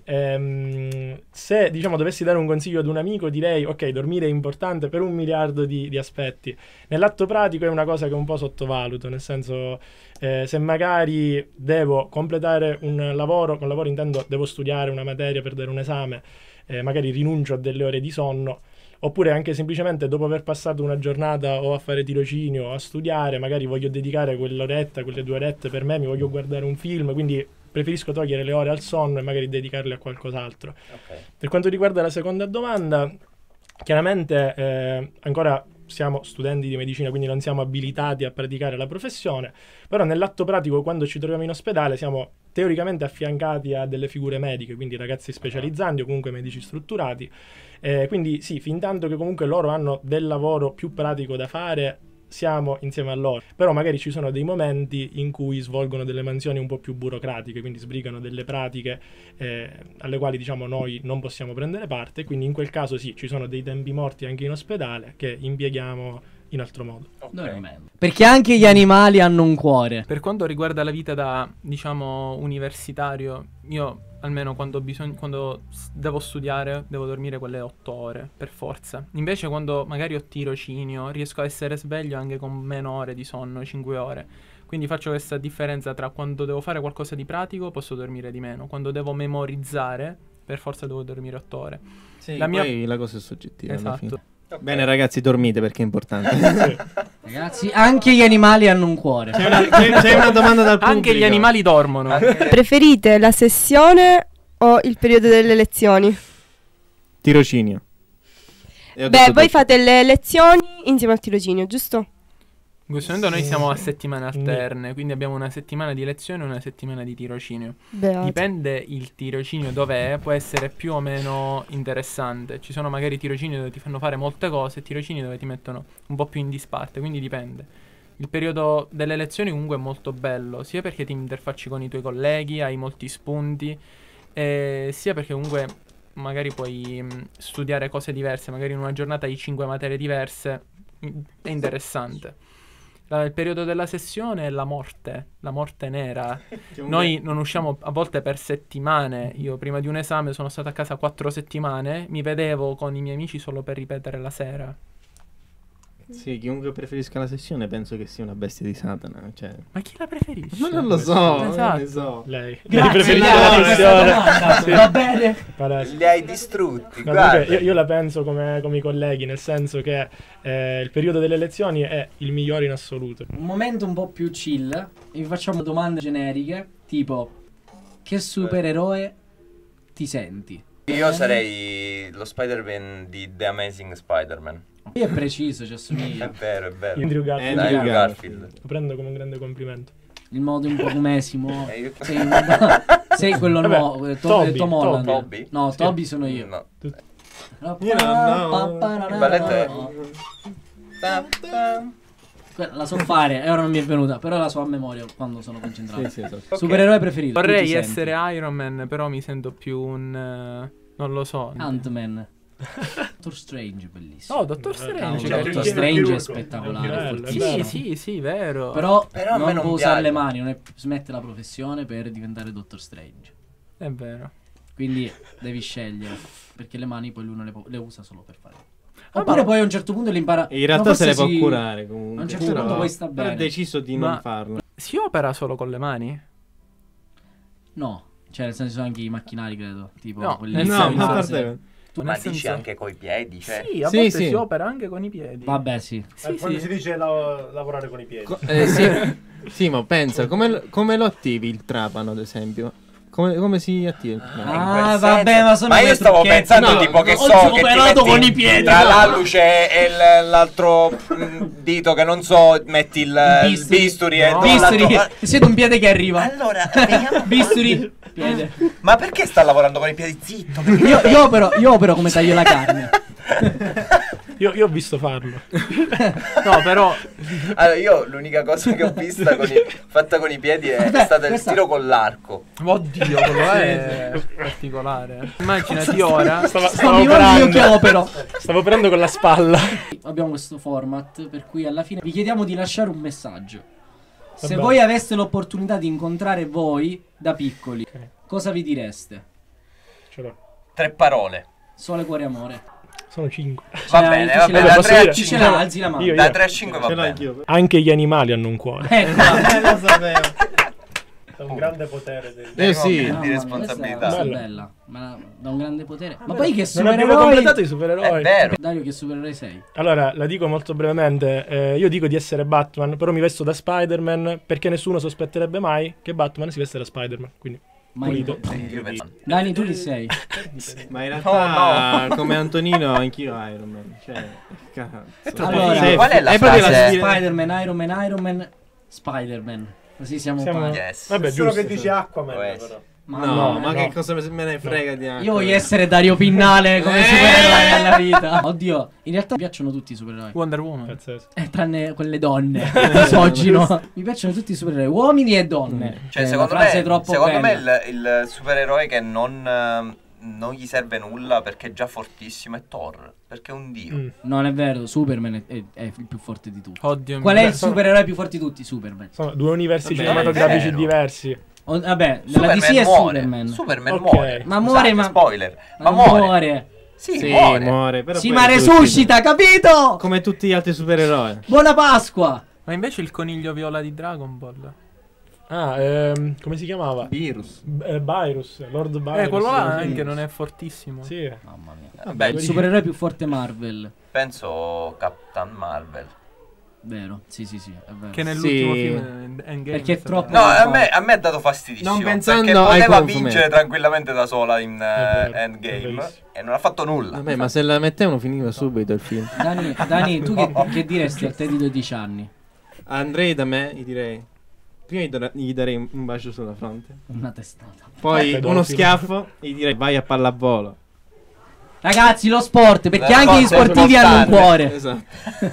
Ehm, se diciamo dovessi dare un consiglio ad un amico direi ok, dormire è importante per un miliardo di, di aspetti. Nell'atto pratico è una cosa che un po' sottovaluto, nel senso eh, se magari devo completare un lavoro, con lavoro intendo devo studiare una materia per dare un esame, eh, magari rinuncio a delle ore di sonno. Oppure anche semplicemente dopo aver passato una giornata o a fare tirocinio o a studiare, magari voglio dedicare quell'oretta, quelle due orette per me, mi voglio guardare un film, quindi preferisco togliere le ore al sonno e magari dedicarle a qualcos'altro. Ok. Per quanto riguarda la seconda domanda, chiaramente eh, ancora siamo studenti di medicina, quindi non siamo abilitati a praticare la professione, però nell'atto pratico quando ci troviamo in ospedale siamo teoricamente affiancati a delle figure mediche, quindi ragazzi specializzanti o comunque medici strutturati. Eh, quindi sì, fin tanto che comunque loro hanno del lavoro più pratico da fare, siamo insieme a loro. Però magari ci sono dei momenti in cui svolgono delle mansioni un po' più burocratiche, quindi sbrigano delle pratiche eh, alle quali diciamo noi non possiamo prendere parte, quindi in quel caso sì, ci sono dei tempi morti anche in ospedale che impieghiamo in altro modo. Ok. Perché anche gli animali hanno un cuore. Per quanto riguarda la vita da, diciamo, universitario, io almeno quando, bisog- quando s- devo studiare, devo dormire quelle otto ore, per forza. Invece quando magari ho tirocinio, riesco a essere sveglio anche con meno ore di sonno, cinque ore. Quindi faccio questa differenza tra quando devo fare qualcosa di pratico, posso dormire di meno. Quando devo memorizzare, per forza devo dormire otto ore. Sì, La mia- poi la cosa è soggettiva alla fine. Esatto. Ok. Bene ragazzi, dormite perché è importante. Ragazzi, anche gli animali hanno un cuore. C'è una, c'è- c'è una domanda dal pubblico. Anche gli animali dormono. Anche- Preferite la sessione o il periodo delle lezioni? Tirocinio. E ho Beh, detto voi tutto. fate le lezioni insieme al tirocinio, giusto? In questo momento noi Sì, siamo a sì. settimane Sì. alterne, quindi abbiamo una settimana di lezione e una settimana di tirocinio. Beato. Dipende il tirocinio dov'è, può essere più o meno interessante. Ci sono magari tirocini dove ti fanno fare molte cose e tirocini dove ti mettono un po' più in disparte, quindi dipende. Il periodo delle lezioni comunque è molto bello, sia perché ti interfacci con i tuoi colleghi, hai molti spunti, e sia perché comunque magari puoi mh, studiare cose diverse, magari in una giornata hai cinque materie diverse, mm, è interessante. La- il periodo della sessione è la morte, la morte nera. Noi non usciamo a volte per settimane. Io prima di un esame sono stato a casa quattro settimane, mi vedevo con i miei amici solo per ripetere la sera. Sì, chiunque preferisca la sessione penso che sia una bestia di Satana. Cioè... Ma chi la preferisce? Ma non lo so, Esatto. non ne so. Lei. Grazie, Lei preferisce Ilaria, la per questa sessione. domanda. Sì. Va bene. Palese. Li hai distrutti, No, guarda. comunque io, io la penso come, come i colleghi, nel senso che eh, il periodo delle elezioni è il migliore in assoluto. Un momento un po' più chill. E vi facciamo domande generiche. Tipo, che supereroe ti senti? Io sarei lo Spider-Man di The Amazing Spider-Man. Qui è preciso, ci È assomiglia. vero, è vero. Andrew Garfield. Andrew Andrew Garfield. Garfield. Lo prendo come un grande complimento. Il modo un po' mesimo. Eh, io- Sei, un- sei quello Vabbè, nuovo. eh, To- Toby, Tom Holland. Toby? No, Sì. Toby sono io. No. Io non no. Il balletto è- Que- La so fare, e ora non mi è venuta, però la so a memoria quando sono concentrato. Sì, sì, esatto. Supereroe preferito? tu Vorrei ti senti? essere Iron Man, però mi sento più un... eh, non lo so. Ant-Man. Doctor Strange, bellissimo. Oh, Dottor Eh, Strange. no, che- Doctor Chi- Strange è chirurgo. spettacolare, È è bello, è fortissimo. bello. Sì, sì, sì, vero. Però, Però a me non non può usare piace. le mani, non è, smette la professione per diventare Doctor Strange. È vero. Quindi devi scegliere, perché le mani poi lui non le, può- le usa solo per fare. Ah, Oppure ma- poi a un certo punto le impara. In realtà ma se le forse può si- curare comunque. A un certo però- punto poi sta però ha bene. deciso di Ma- non farlo. Si opera solo con le mani? No, cioè nel senso sono anche i macchinari, credo. Tipo No, quelli nel di No, senso- ma a base. parte... Tu, Ma nel dici senso- anche coi piedi, cioè. Sì, a Sì, volte sì. si opera anche con i piedi. Vabbè, sì. Sì, Eh, quando sì. si dice la- lavorare con i piedi. Co- eh, sì. Sì, ma pensa, come, lo- come lo attivi il trapano, ad esempio? Come, come si attiva il trapano? In Ah, quel vabbè, senso. ma sono Ma io quei stavo trucchetti. pensando No, tipo che ho so che ti superato metti con i piedi. tra l'alluce e il- l'altro mm, dito che non so, metti il, il Bisturi. bisturi e No. do Bisturi, l'altro- siete un piede che arriva. Allora, vediamo. Bisturi, piede. Ma perché sta lavorando con i piedi? Zitto. perché- Io, io, opero, io opero come taglio la carne. Io, io ho visto farlo. No, però Allora, io l'unica cosa che ho vista con i- fatta con i piedi è, Vabbè, è stato il questa- tiro con l'arco. oddio, quello è particolare. Immaginati ora. Stava, Sto stavo mirando io che operando. opero. Stavo operando con la spalla. Abbiamo questo format per cui alla fine vi chiediamo di lasciare un messaggio. Se Vabbè. voi aveste l'opportunità di incontrare voi da piccoli, Ok. cosa vi direste? Ce l'ho. Tre parole. Sole, cuore, amore. Sono cinque. Va Ce l'hai, bene, chi va ce bene. l'ha? Da Posso tre a dire? Chi ce cinque. l'ha? Alzi la mano. Io, Da io. tre a cinque va Ce l'ho bene. anch'io. Anche gli animali hanno un cuore. Ecco. Eh, lo sapevo. È un grande potere del... Eh sì. Di Mamma mia, responsabilità. questa è Bella. bella, ma da un grande potere. Ma poi che Non abbiamo supereroi? completato i È supereroi. vero. Dario, che supereroi sei? Allora, la dico molto brevemente. eh, io dico di essere Batman, però mi vesto da Spider-Man perché nessuno sospetterebbe mai che Batman si veste da Spider-Man. Quindi, Ma pulito. Io penso- Dani, tu chi sei? Ma in realtà, No, come Antonino, anch'io Iron Man. Cioè, cazzo. Allora, Sei- qual è la hai proprio la frase? stile- Spider-Man, Iron Man, Iron Man, Spider-Man. Così siamo, Siamo- pari. Yes. Vabbè, Nessuno giusto. che dice Aquaman, Può essere. però. Ma No, no, ma no. che cosa me ne frega di io voglio essere Dario Pinnale come Eh! supereroe nella vita. Oddio, in realtà mi piacciono tutti i supereroi. Wonder Woman. Pazzesco. Eh, tranne quelle donne. Misogino. Mi piacciono tutti i supereroi, uomini e donne. Cioè, Eh, secondo la frase me, è troppo secondo me bella. il, il supereroe che non, eh, non gli serve nulla perché è già fortissimo è Thor. Perché è un dio. Mm. Non è vero, Superman è, è- è il più forte di tutti. Oddio Qual mio. è il sono- supereroe più forte di tutti? Superman. Sono due universi Vabbè, cinematografici è vero. diversi. O- vabbè, nella D C Superman è muore. Superman. Superman Ok. muore. Ma Scusate, muore, ma- spoiler. Ma, Ma muore. muore. Sì, Sì, muore. muore. però Sì, poi ma resuscita. resuscita, capito? Come tutti gli altri supereroi. Buona Pasqua. Ma invece il coniglio viola di Dragon Ball. Ah, ehm, come si chiamava? Virus. B- eh, Byrus, Lord Byrus. Eh, quello là sì. anche non è fortissimo. Sì. Mamma mia. Vabbè, Il supereroe più forte Marvel. penso Captain Marvel. Vero, sì, sì, sì, è vero. Che nell'ultimo Sì. film Endgame Perché è stato- troppo- No, a me, a me ha dato fastidissimo. Non pensando perché ai poteva confumi. vincere tranquillamente da sola in eh, È vero, è Endgame verissimo. e non ha fatto nulla. Vabbè, ma se la mettevano finiva subito il film. Dani, Dani, tu che, che diresti a te di dodici anni? Andrei da me, gli direi... Prima gli, dare- gli darei un un bacio sulla fronte. Una testata. Poi Pedofilo. uno schiaffo e gli direi vai a pallavolo. Ragazzi, lo sport, perché Lo anche gli sport è sportivi hanno un importante. cuore. Esatto.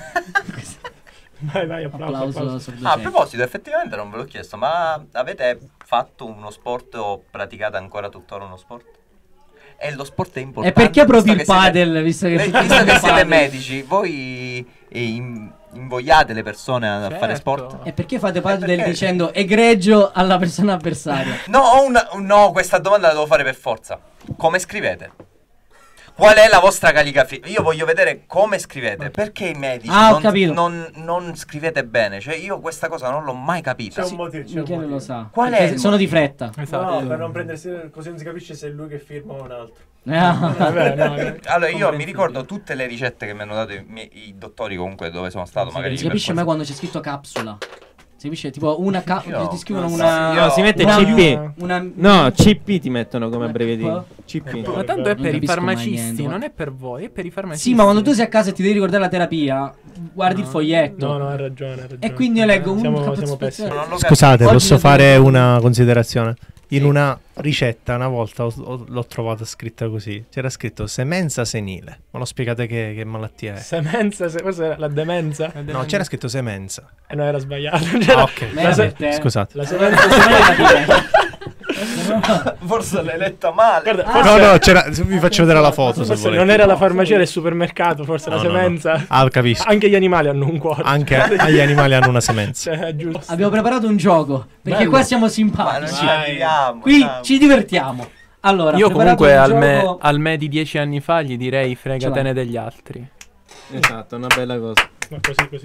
Vai, vai, applauso. Applauso applauso. sul Ah, a docente. proposito, effettivamente non ve l'ho chiesto, ma avete fatto uno sport o praticate ancora tuttora uno sport? E lo sport è E importante. perché proprio il visto che siete- padel, visto che, Eh, visto che siete medici, voi eh, in- invogliate le persone a Certo. fare sport? E perché fate padel perché? dicendo egregio alla persona avversaria? No, ho una- no, questa domanda la devo fare per forza. Come scrivete? Qual è la vostra calligrafia? Io voglio vedere come scrivete. Perché i medici Ah, ho non, capito. non- non scrivete bene? Cioè, io questa cosa non l'ho mai capita. C'è un motivo. C'è un Michele motivo. lo sa. Qual è Perché il sono di motivo? fretta. Esatto. No, per non prendersi così non si capisce se è lui che firma o un altro. Ah. Vabbè, no, eh. Allora, io mi ricordo tutte le ricette che mi hanno dato i, miei- i dottori comunque dove sono stato. Magari Si per capisce forza- mai quando c'è scritto capsula? Si capisce tipo una ca- Io- ti scrivono non so, una io- si mette una- C P. una No, C P ti mettono come Ecco. abbreviativo. C P. Ma tanto è Non per i capisco mai farmacisti, niente, non ma- è per voi, è per i farmacisti. Sì, ma quando tu sei a casa e ti devi ricordare la terapia, guardi il foglietto. No, no, hai ragione, hai ragione. E quindi io leggo un Siamo, capo- siamo pessimi. Non lo Scusate, Oggi posso ne fare abbiamo- una considerazione? In Sì. una ricetta una volta ho- ho- l'ho trovata scritta così. C'era scritto semenza senile. Ma lo spiegate che, che malattia è? Semenza, se- forse era la demenza. No, c'era scritto semenza. E no, era sbagliato. C'era Ah, ok. Ma la, era se- per te. Scusate. la semenza. Forse l'hai letta male. Guarda, Ah, forse, No, no, c'era, vi faccio vedere la foto se forse volete. non era la farmacia del supermercato, forse No, la no, no. semenza. Ah, capisco. Anche gli animali hanno un cuore. Anche agli animali hanno una semenza. Cioè, è giusto. Abbiamo preparato un gioco, perché Bello. qua siamo Ma non simpatici. ci arriviamo. Qui ciao. ci divertiamo. Allora, Io ho preparato comunque un al me, gioco- al me di dieci anni fa gli direi Ce fregatene l'hai. degli altri. Esatto, una bella cosa. Ma così, così.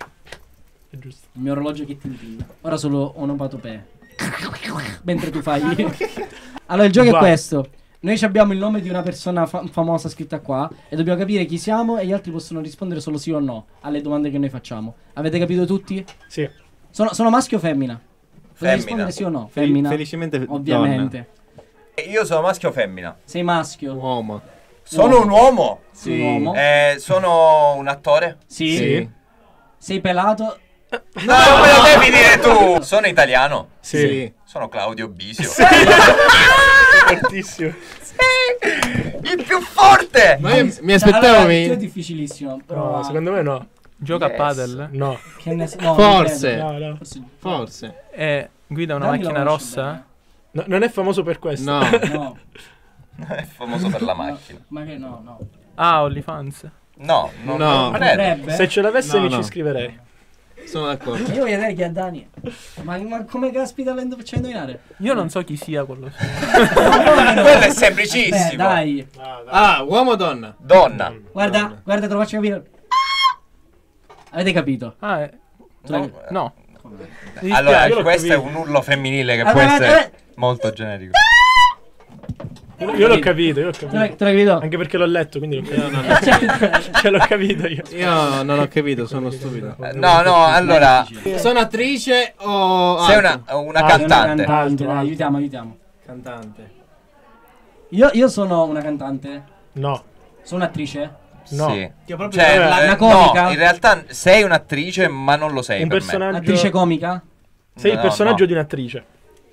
È giusto. Il mio orologio che tintina. Ora solo onomatopee. Mentre tu fai. Allora, il gioco Vai. è questo. Noi ci abbiamo il nome di una persona fa- famosa scritta qua e dobbiamo capire chi siamo e gli altri possono rispondere solo sì o no alle domande che noi facciamo. Avete capito tutti? Sì. Sono, sono maschio o femmina? Potete Femmina. rispondere sì o no? Fel- Femmina. felicemente Ovviamente. Io sono maschio o femmina? Sei maschio? Uomo. Sono un uomo. Sei un uomo? Eh, sono un attore? Sì. Sì. Sei pelato? No, me lo devi dire tu. Sono italiano. Sì. Sono Claudio Bisio. Fortissimo. Il più forte. Ma io mi Cioè, aspettavo allora, mi- il tuo è difficilissimo. Però No, secondo me no. Gioca Yes. a padel No. Che ne so- no, Forse. non credo. No, no. Forse- Forse. e guida una Dammi la macchina conosce rossa. No, non è famoso per questo. No. No. È famoso per la macchina. Ma che no, no. Ah, OnlyFans. No, no, No. non credo. Potrebbe. Se ce l'avesse No, mi no. ci scriverei. Sono d'accordo. Io voglio vedere chi è Dani. Ma, ma come caspita l'endo facendo indovinare? Io non so chi sia quello. Quello è semplicissimo. Aspetta, dai. Ah, uomo o donna? Donna. Guarda, guarda, te lo faccio capire. Avete capito? Ah, eh, No. no. Mi Allora, dispiace. io l'ho questo è capito. un urlo femminile che Ah, può ma- essere eh. molto generico. Io, io l'ho capito, io l'ho Te l'hai capito. te l'hai capito? Anche perché l'ho letto, quindi l'ho Io capito. non, Ce l'ho capito io. io non ho capito, sono stupido. Eh, No, no, allora, Sono attrice o sei altro? una, una Ah, cantante. Una cantante, dai, aiutiamo, aiutiamo. Cantante. Io, io sono una cantante. No. Sono un'attrice. No. Sì. Che proprio Cioè, Una- eh, una comica? no, in realtà sei un'attrice, ma non lo sei Un per personaggio. Attrice comica? Sei No, il personaggio no. di un'attrice.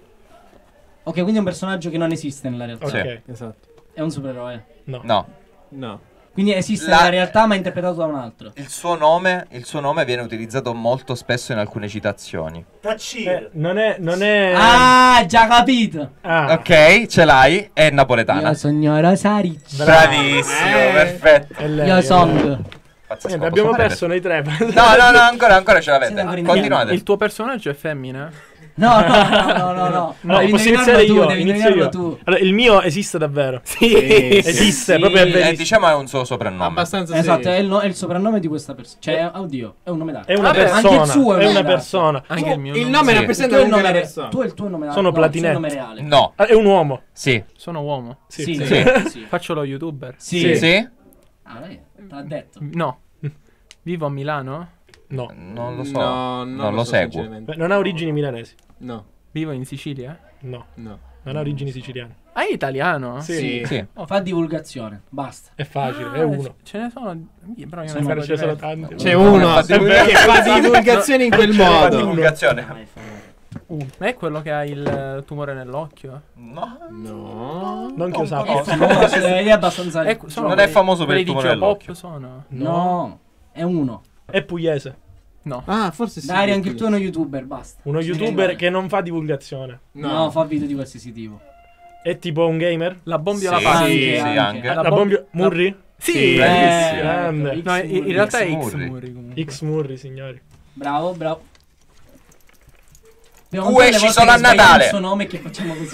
Ok, quindi è un personaggio che non esiste nella realtà. Ok. Sì. Esatto. È un supereroe. No. me. No. No. Quindi esiste La- nella realtà ma è interpretato da un altro. Il suo nome, il suo nome viene utilizzato molto spesso in alcune citazioni. Eh, non è. Non è. Ah, già capito. Ah. Ok, ce l'hai, è napoletana. Io sono Rosa Ricci. Bravissimo, Eh. perfetto. È lei, Io è sono. lei. Pazzesco, Niente, posso abbiamo fare perso noi tre. No, no, no, ancora, ancora ce Siete l'avete. ancora in Continuate. Il tuo personaggio è femmina? No, no, no, no, no, no. No, Devi posso indovinarlo iniziare tu, io. devi Inizio indovinarlo io. tu. Allora, il mio esiste davvero. Sì, Esiste, sì. proprio è Eh, verissimo. diciamo è un suo soprannome. Abbastanza Esatto, sì. è il, no- è il soprannome di questa persona. Cioè, oddio, è un nome d'arte. È una Vabbè, persona. anche il suo è è un una nome persona. Anche il mio Il nome. nome Sì. rappresenta Tu il comunque nome la re- persona. tu e il tuo nome Sono no, il suo Platinetti. nome reale. No. Ah, è un uomo. Sì. Sono uomo. Sì. Sì, Sì. sì. Faccio lo youtuber. Sì. Sì? Ah, lei te l'ha detto. No. Vivo a Milano? No. Non lo so. No, non, non lo so, seguo. sinceramente. Beh, non ha origini milanesi. No, Vivo in Sicilia? No. no. Non ha origini siciliane. Ah, è italiano? Sì. Sì. Fa divulgazione, basta. È facile, Ah, è uno. Ce ne sono. Io, però io Sono- ne so Ce ne sono diversi. tanti. C'è uno Fa che fa divulgazione in quel Fa modo. divulgazione. Ma è quello che ha il tumore nell'occhio? No. No. Non che lo sappia. È famoso, è abbastanza. È- sono Non è quelli- famoso per quelli il di tumore Geopop sono. No, è uno. È pugliese. No. Ah, forse sì. Dai, anche il tuo è uno youtuber, basta. Uno Sì, youtuber vai. che non fa divulgazione. No. fa video di qualsiasi tipo. È tipo un gamer? La bombia Sì, la fa. sì, Anche, sì, anche. anche. La, La bombio... bomb- Murri? Sì, Sì, bravissimo. grande. X No, in, in Murri. realtà è X X Murri. Muri comunque. X Murri, signori. Bravo, bravo. Abbiamo Tu tutte le esci volte solo che a sbagliamo Natale. il suo nome che facciamo così.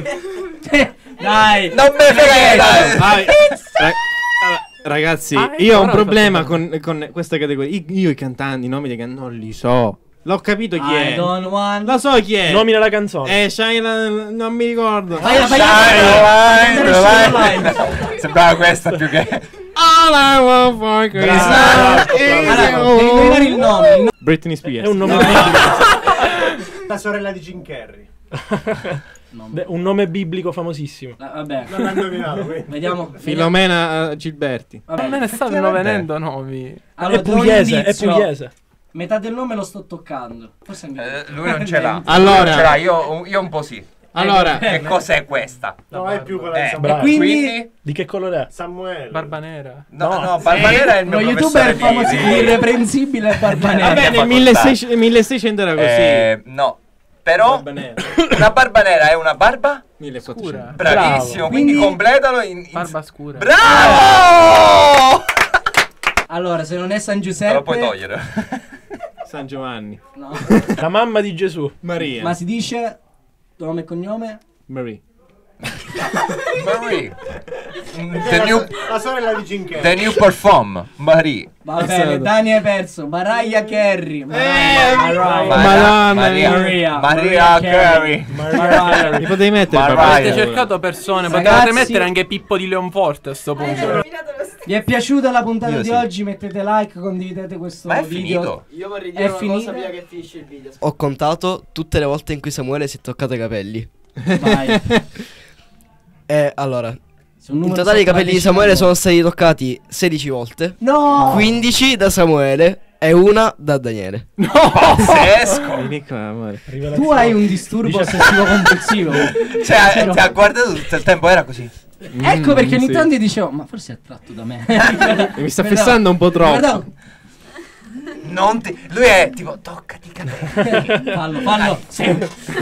Dai. Non me frega. Vai. Ra- allora, ragazzi, Ah, io ho un ora lo problema faccio con, con questa categoria. Io, io i cantanti, i nomi dei cantanti non li so. L'ho capito chi I è. don't want. Lo so chi è. Nomina la canzone. Eh, Shine, non mi ricordo. Vai, vai, Dai, vai, vai, vai. vai. Sembrava questa più che. All I want for Christmas Bravo, is Allora, you. devi indovinare il nome. il nome. Britney È Spears. un nome biblico. La sorella di Jim Carrey. No, Beh, un nome biblico famosissimo. ah, vabbè. Non l'ha indovinato, quindi. Vediamo. Filomena eh, Gilberti. Vabbè. Non me ne stanno effettivamente. venendo nomi. Allora, è do un pugliese, è indizio. pugliese. Metà del nome lo sto toccando. Forse anche Eh, lui non ce l'ha. Allora. Lui non ce l'ha, io, io un po' sì. Allora, Che cos'è questa? No, è più quella di Eh, Samuele. bravo. quindi Di che colore è? Samuele. Barba nera. No, no, No, Barbanera è il uno mio youtuber professore famoso, di- di- irreprensibile Barbanera. vabbè, nel facoltà. milleseicento milleseicento era così. Eh, no. Però Barba nera. una barba nera è una barba? millequattrocento. Scura. Bravissimo, Bravo. quindi, Quindi- completalo in, in... Barba scura. Bravo! Allora, se non è San Te Giuseppe. lo puoi togliere. San Giovanni. No. La mamma di Gesù. Maria. Ma si dice nome e cognome? Marie. Marie. The new, La sorella di Jim Carrey. the new perform. Marie. Va È bene, stato. Dani hai perso. Mariah Carey. Eh, Mariah, Mariah. Madonna Maria, Maria. Maria Maria Carey. Mariah. Mi potevi mettere Mariah. papà? Avete cercato persone, Ragazzi- potevate mettere anche Pippo di Leonforte a sto punto. Vi è piaciuta la puntata Io di sì. oggi? Mettete like, condividete questo Ma è video. finito. Io vorrei È dire una finita? cosa prima che finisce il video. Ho contato tutte le volte in cui Samuele si è toccato i capelli. Vai. E allora, Se un in numero totale i sotto la capelli di decina Samuele no. sono stati toccati sedici volte. No! quindici da Samuele e una da Daniele. Pazzesco. Vieni qua, amore. Tu hai un disturbo ossessivo compulsivo. Cioè, ti ha guardato tutto il tempo, era così. Ecco perché ogni sì. tanto dicevo, ma forse è attratto da me. Mi sta Guardavo- fissando un po' troppo. guardavo- Non ti... Lui è tipo, toccati i capelli. Fallo, fallo. Sì.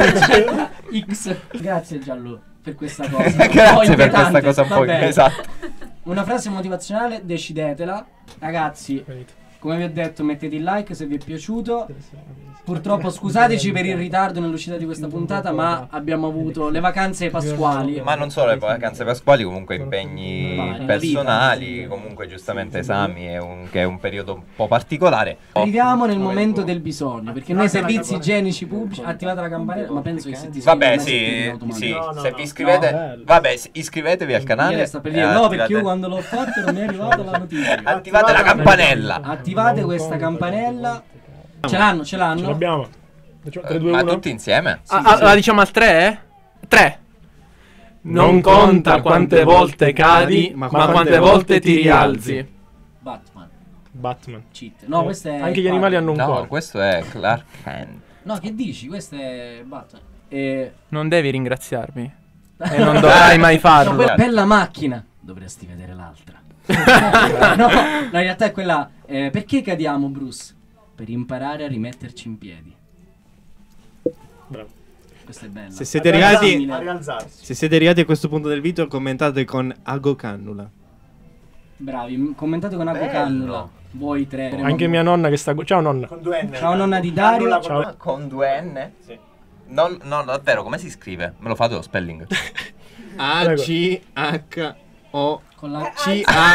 X. Grazie Giallo per questa cosa. Un po' Grazie per inquietante, questa cosa un va po'. bene. Esatto. Una frase motivazionale, decidetela. Ragazzi, come vi ho detto, mettete il like se vi è piaciuto. Purtroppo scusateci per il ritardo nell'uscita di questa puntata, ma abbiamo avuto le vacanze pasquali. Ma non solo le vacanze pasquali, comunque impegni Ma è personali, comunque giustamente esami, è un, che è un periodo un po' particolare. Arriviamo nel momento del bisogno, perché noi servizi igienici pubblici, attivate la campanella, ma penso che se ti Vabbè, iscrivi ormai sì, in automatico. sì, No, no, se no. vi iscrivete, No. vabbè, sì, iscrivetevi al canale. Io sta per e dire, no, perché attivate- io quando l'ho fatto non mi è arrivata la notifica. attivate la campanella. Attivate questa campanella. Ce l'hanno, ce Ce l'hanno. l'abbiamo. Facciamo tre, Eh, due, Ma uno. tutti insieme? Ah, ah, la diciamo al tre, eh? tre. Non conta quante volte cadi, ma quante volte ti rialzi. Batman. Batman. Cheat. No, questo è Anche gli animali hanno un No, cuore. questo è Clark Kent. No, che dici? Questo è Batman. E... Non devi ringraziarmi. E non dovrai mai No, farlo. quella bella macchina. Dovresti vedere l'altra. no, no, in realtà è quella. eh, perché cadiamo, Bruce? Per imparare a rimetterci in piedi. Bravo. Questa è bella. Se siete arrivati, A rialzarsi. se siete arrivati a questo punto del video, commentate con Ago Cannula. Bravi, m- commentate con Ago Bello. Cannula. Voi tre. Anche mia nonna che sta... Ciao nonna. Con due N. Ciao, nonna di Dario. Cannula Ciao. Ah, con due N? Sì. No, no, davvero, come si scrive? Me lo fate lo spelling? A Prego. C H O Con la C A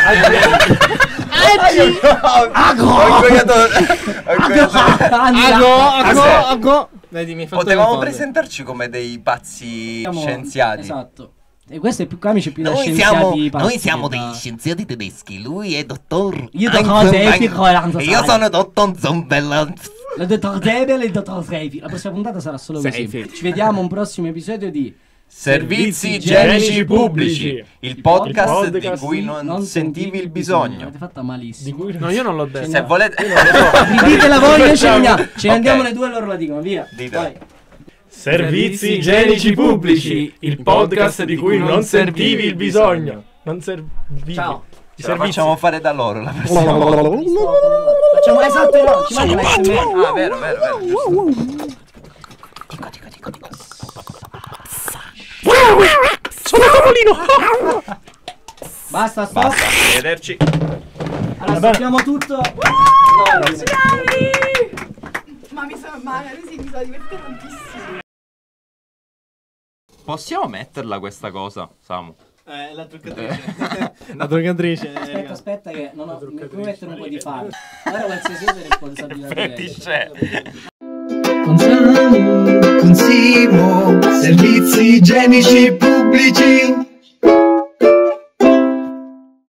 Ago! Ho ingoiato... Ho ingoiato... Ago Ago Ago. Vedi, mi hai fatto Potevamo confondere. presentarci come dei pazzi Siamo- scienziati. Esatto. E questo è più camice più da Noi scienziati siamo, noi pazzi siamo che da- dei scienziati tedeschi, lui è dottor Io dottor Heinz Sefi, Wein- cosa e io sai? sono dottor Zombella. Il dottor Debel e il dottor Seifi. La prossima puntata sarà solo così. Seifi. Ci vediamo a un prossimo episodio di Servizi igienici pubblici, il podcast, il podcast di cui non, non sentivi il bisogno. Avete fatta malissimo. Di cui No, io non l'ho detto. Se volete... Ditela voi, noi ce ne andiamo. Ce ne Ok. andiamo le due, loro la dicono, via. Ditela. Vai. Servizi igienici pubblici, il podcast di cui non sentivi il bisogno. Non servivi. Ciao. I Ce la servizi. facciamo fare da loro la prossima volta. Facciamo esatto, no, ci manca l'A S M R. Ah, vero, vero, vero. giusto. Sono Cavolino. Basta, stop. Basta, arrivederci. Allora, sappiamo tutto. Ma mi sono ma così mi sono divertita tantissimo. Possiamo metterla questa cosa, Samu? Eh, la truccatrice. la truccatrice. eh, Aspetta, raga. aspetta che non ho come mettere un po' di farlo. Guarda qualsiasi cosa è responsabilità di lei. Fetisce. Con Samu, con Simo, servizi igienici pubblici.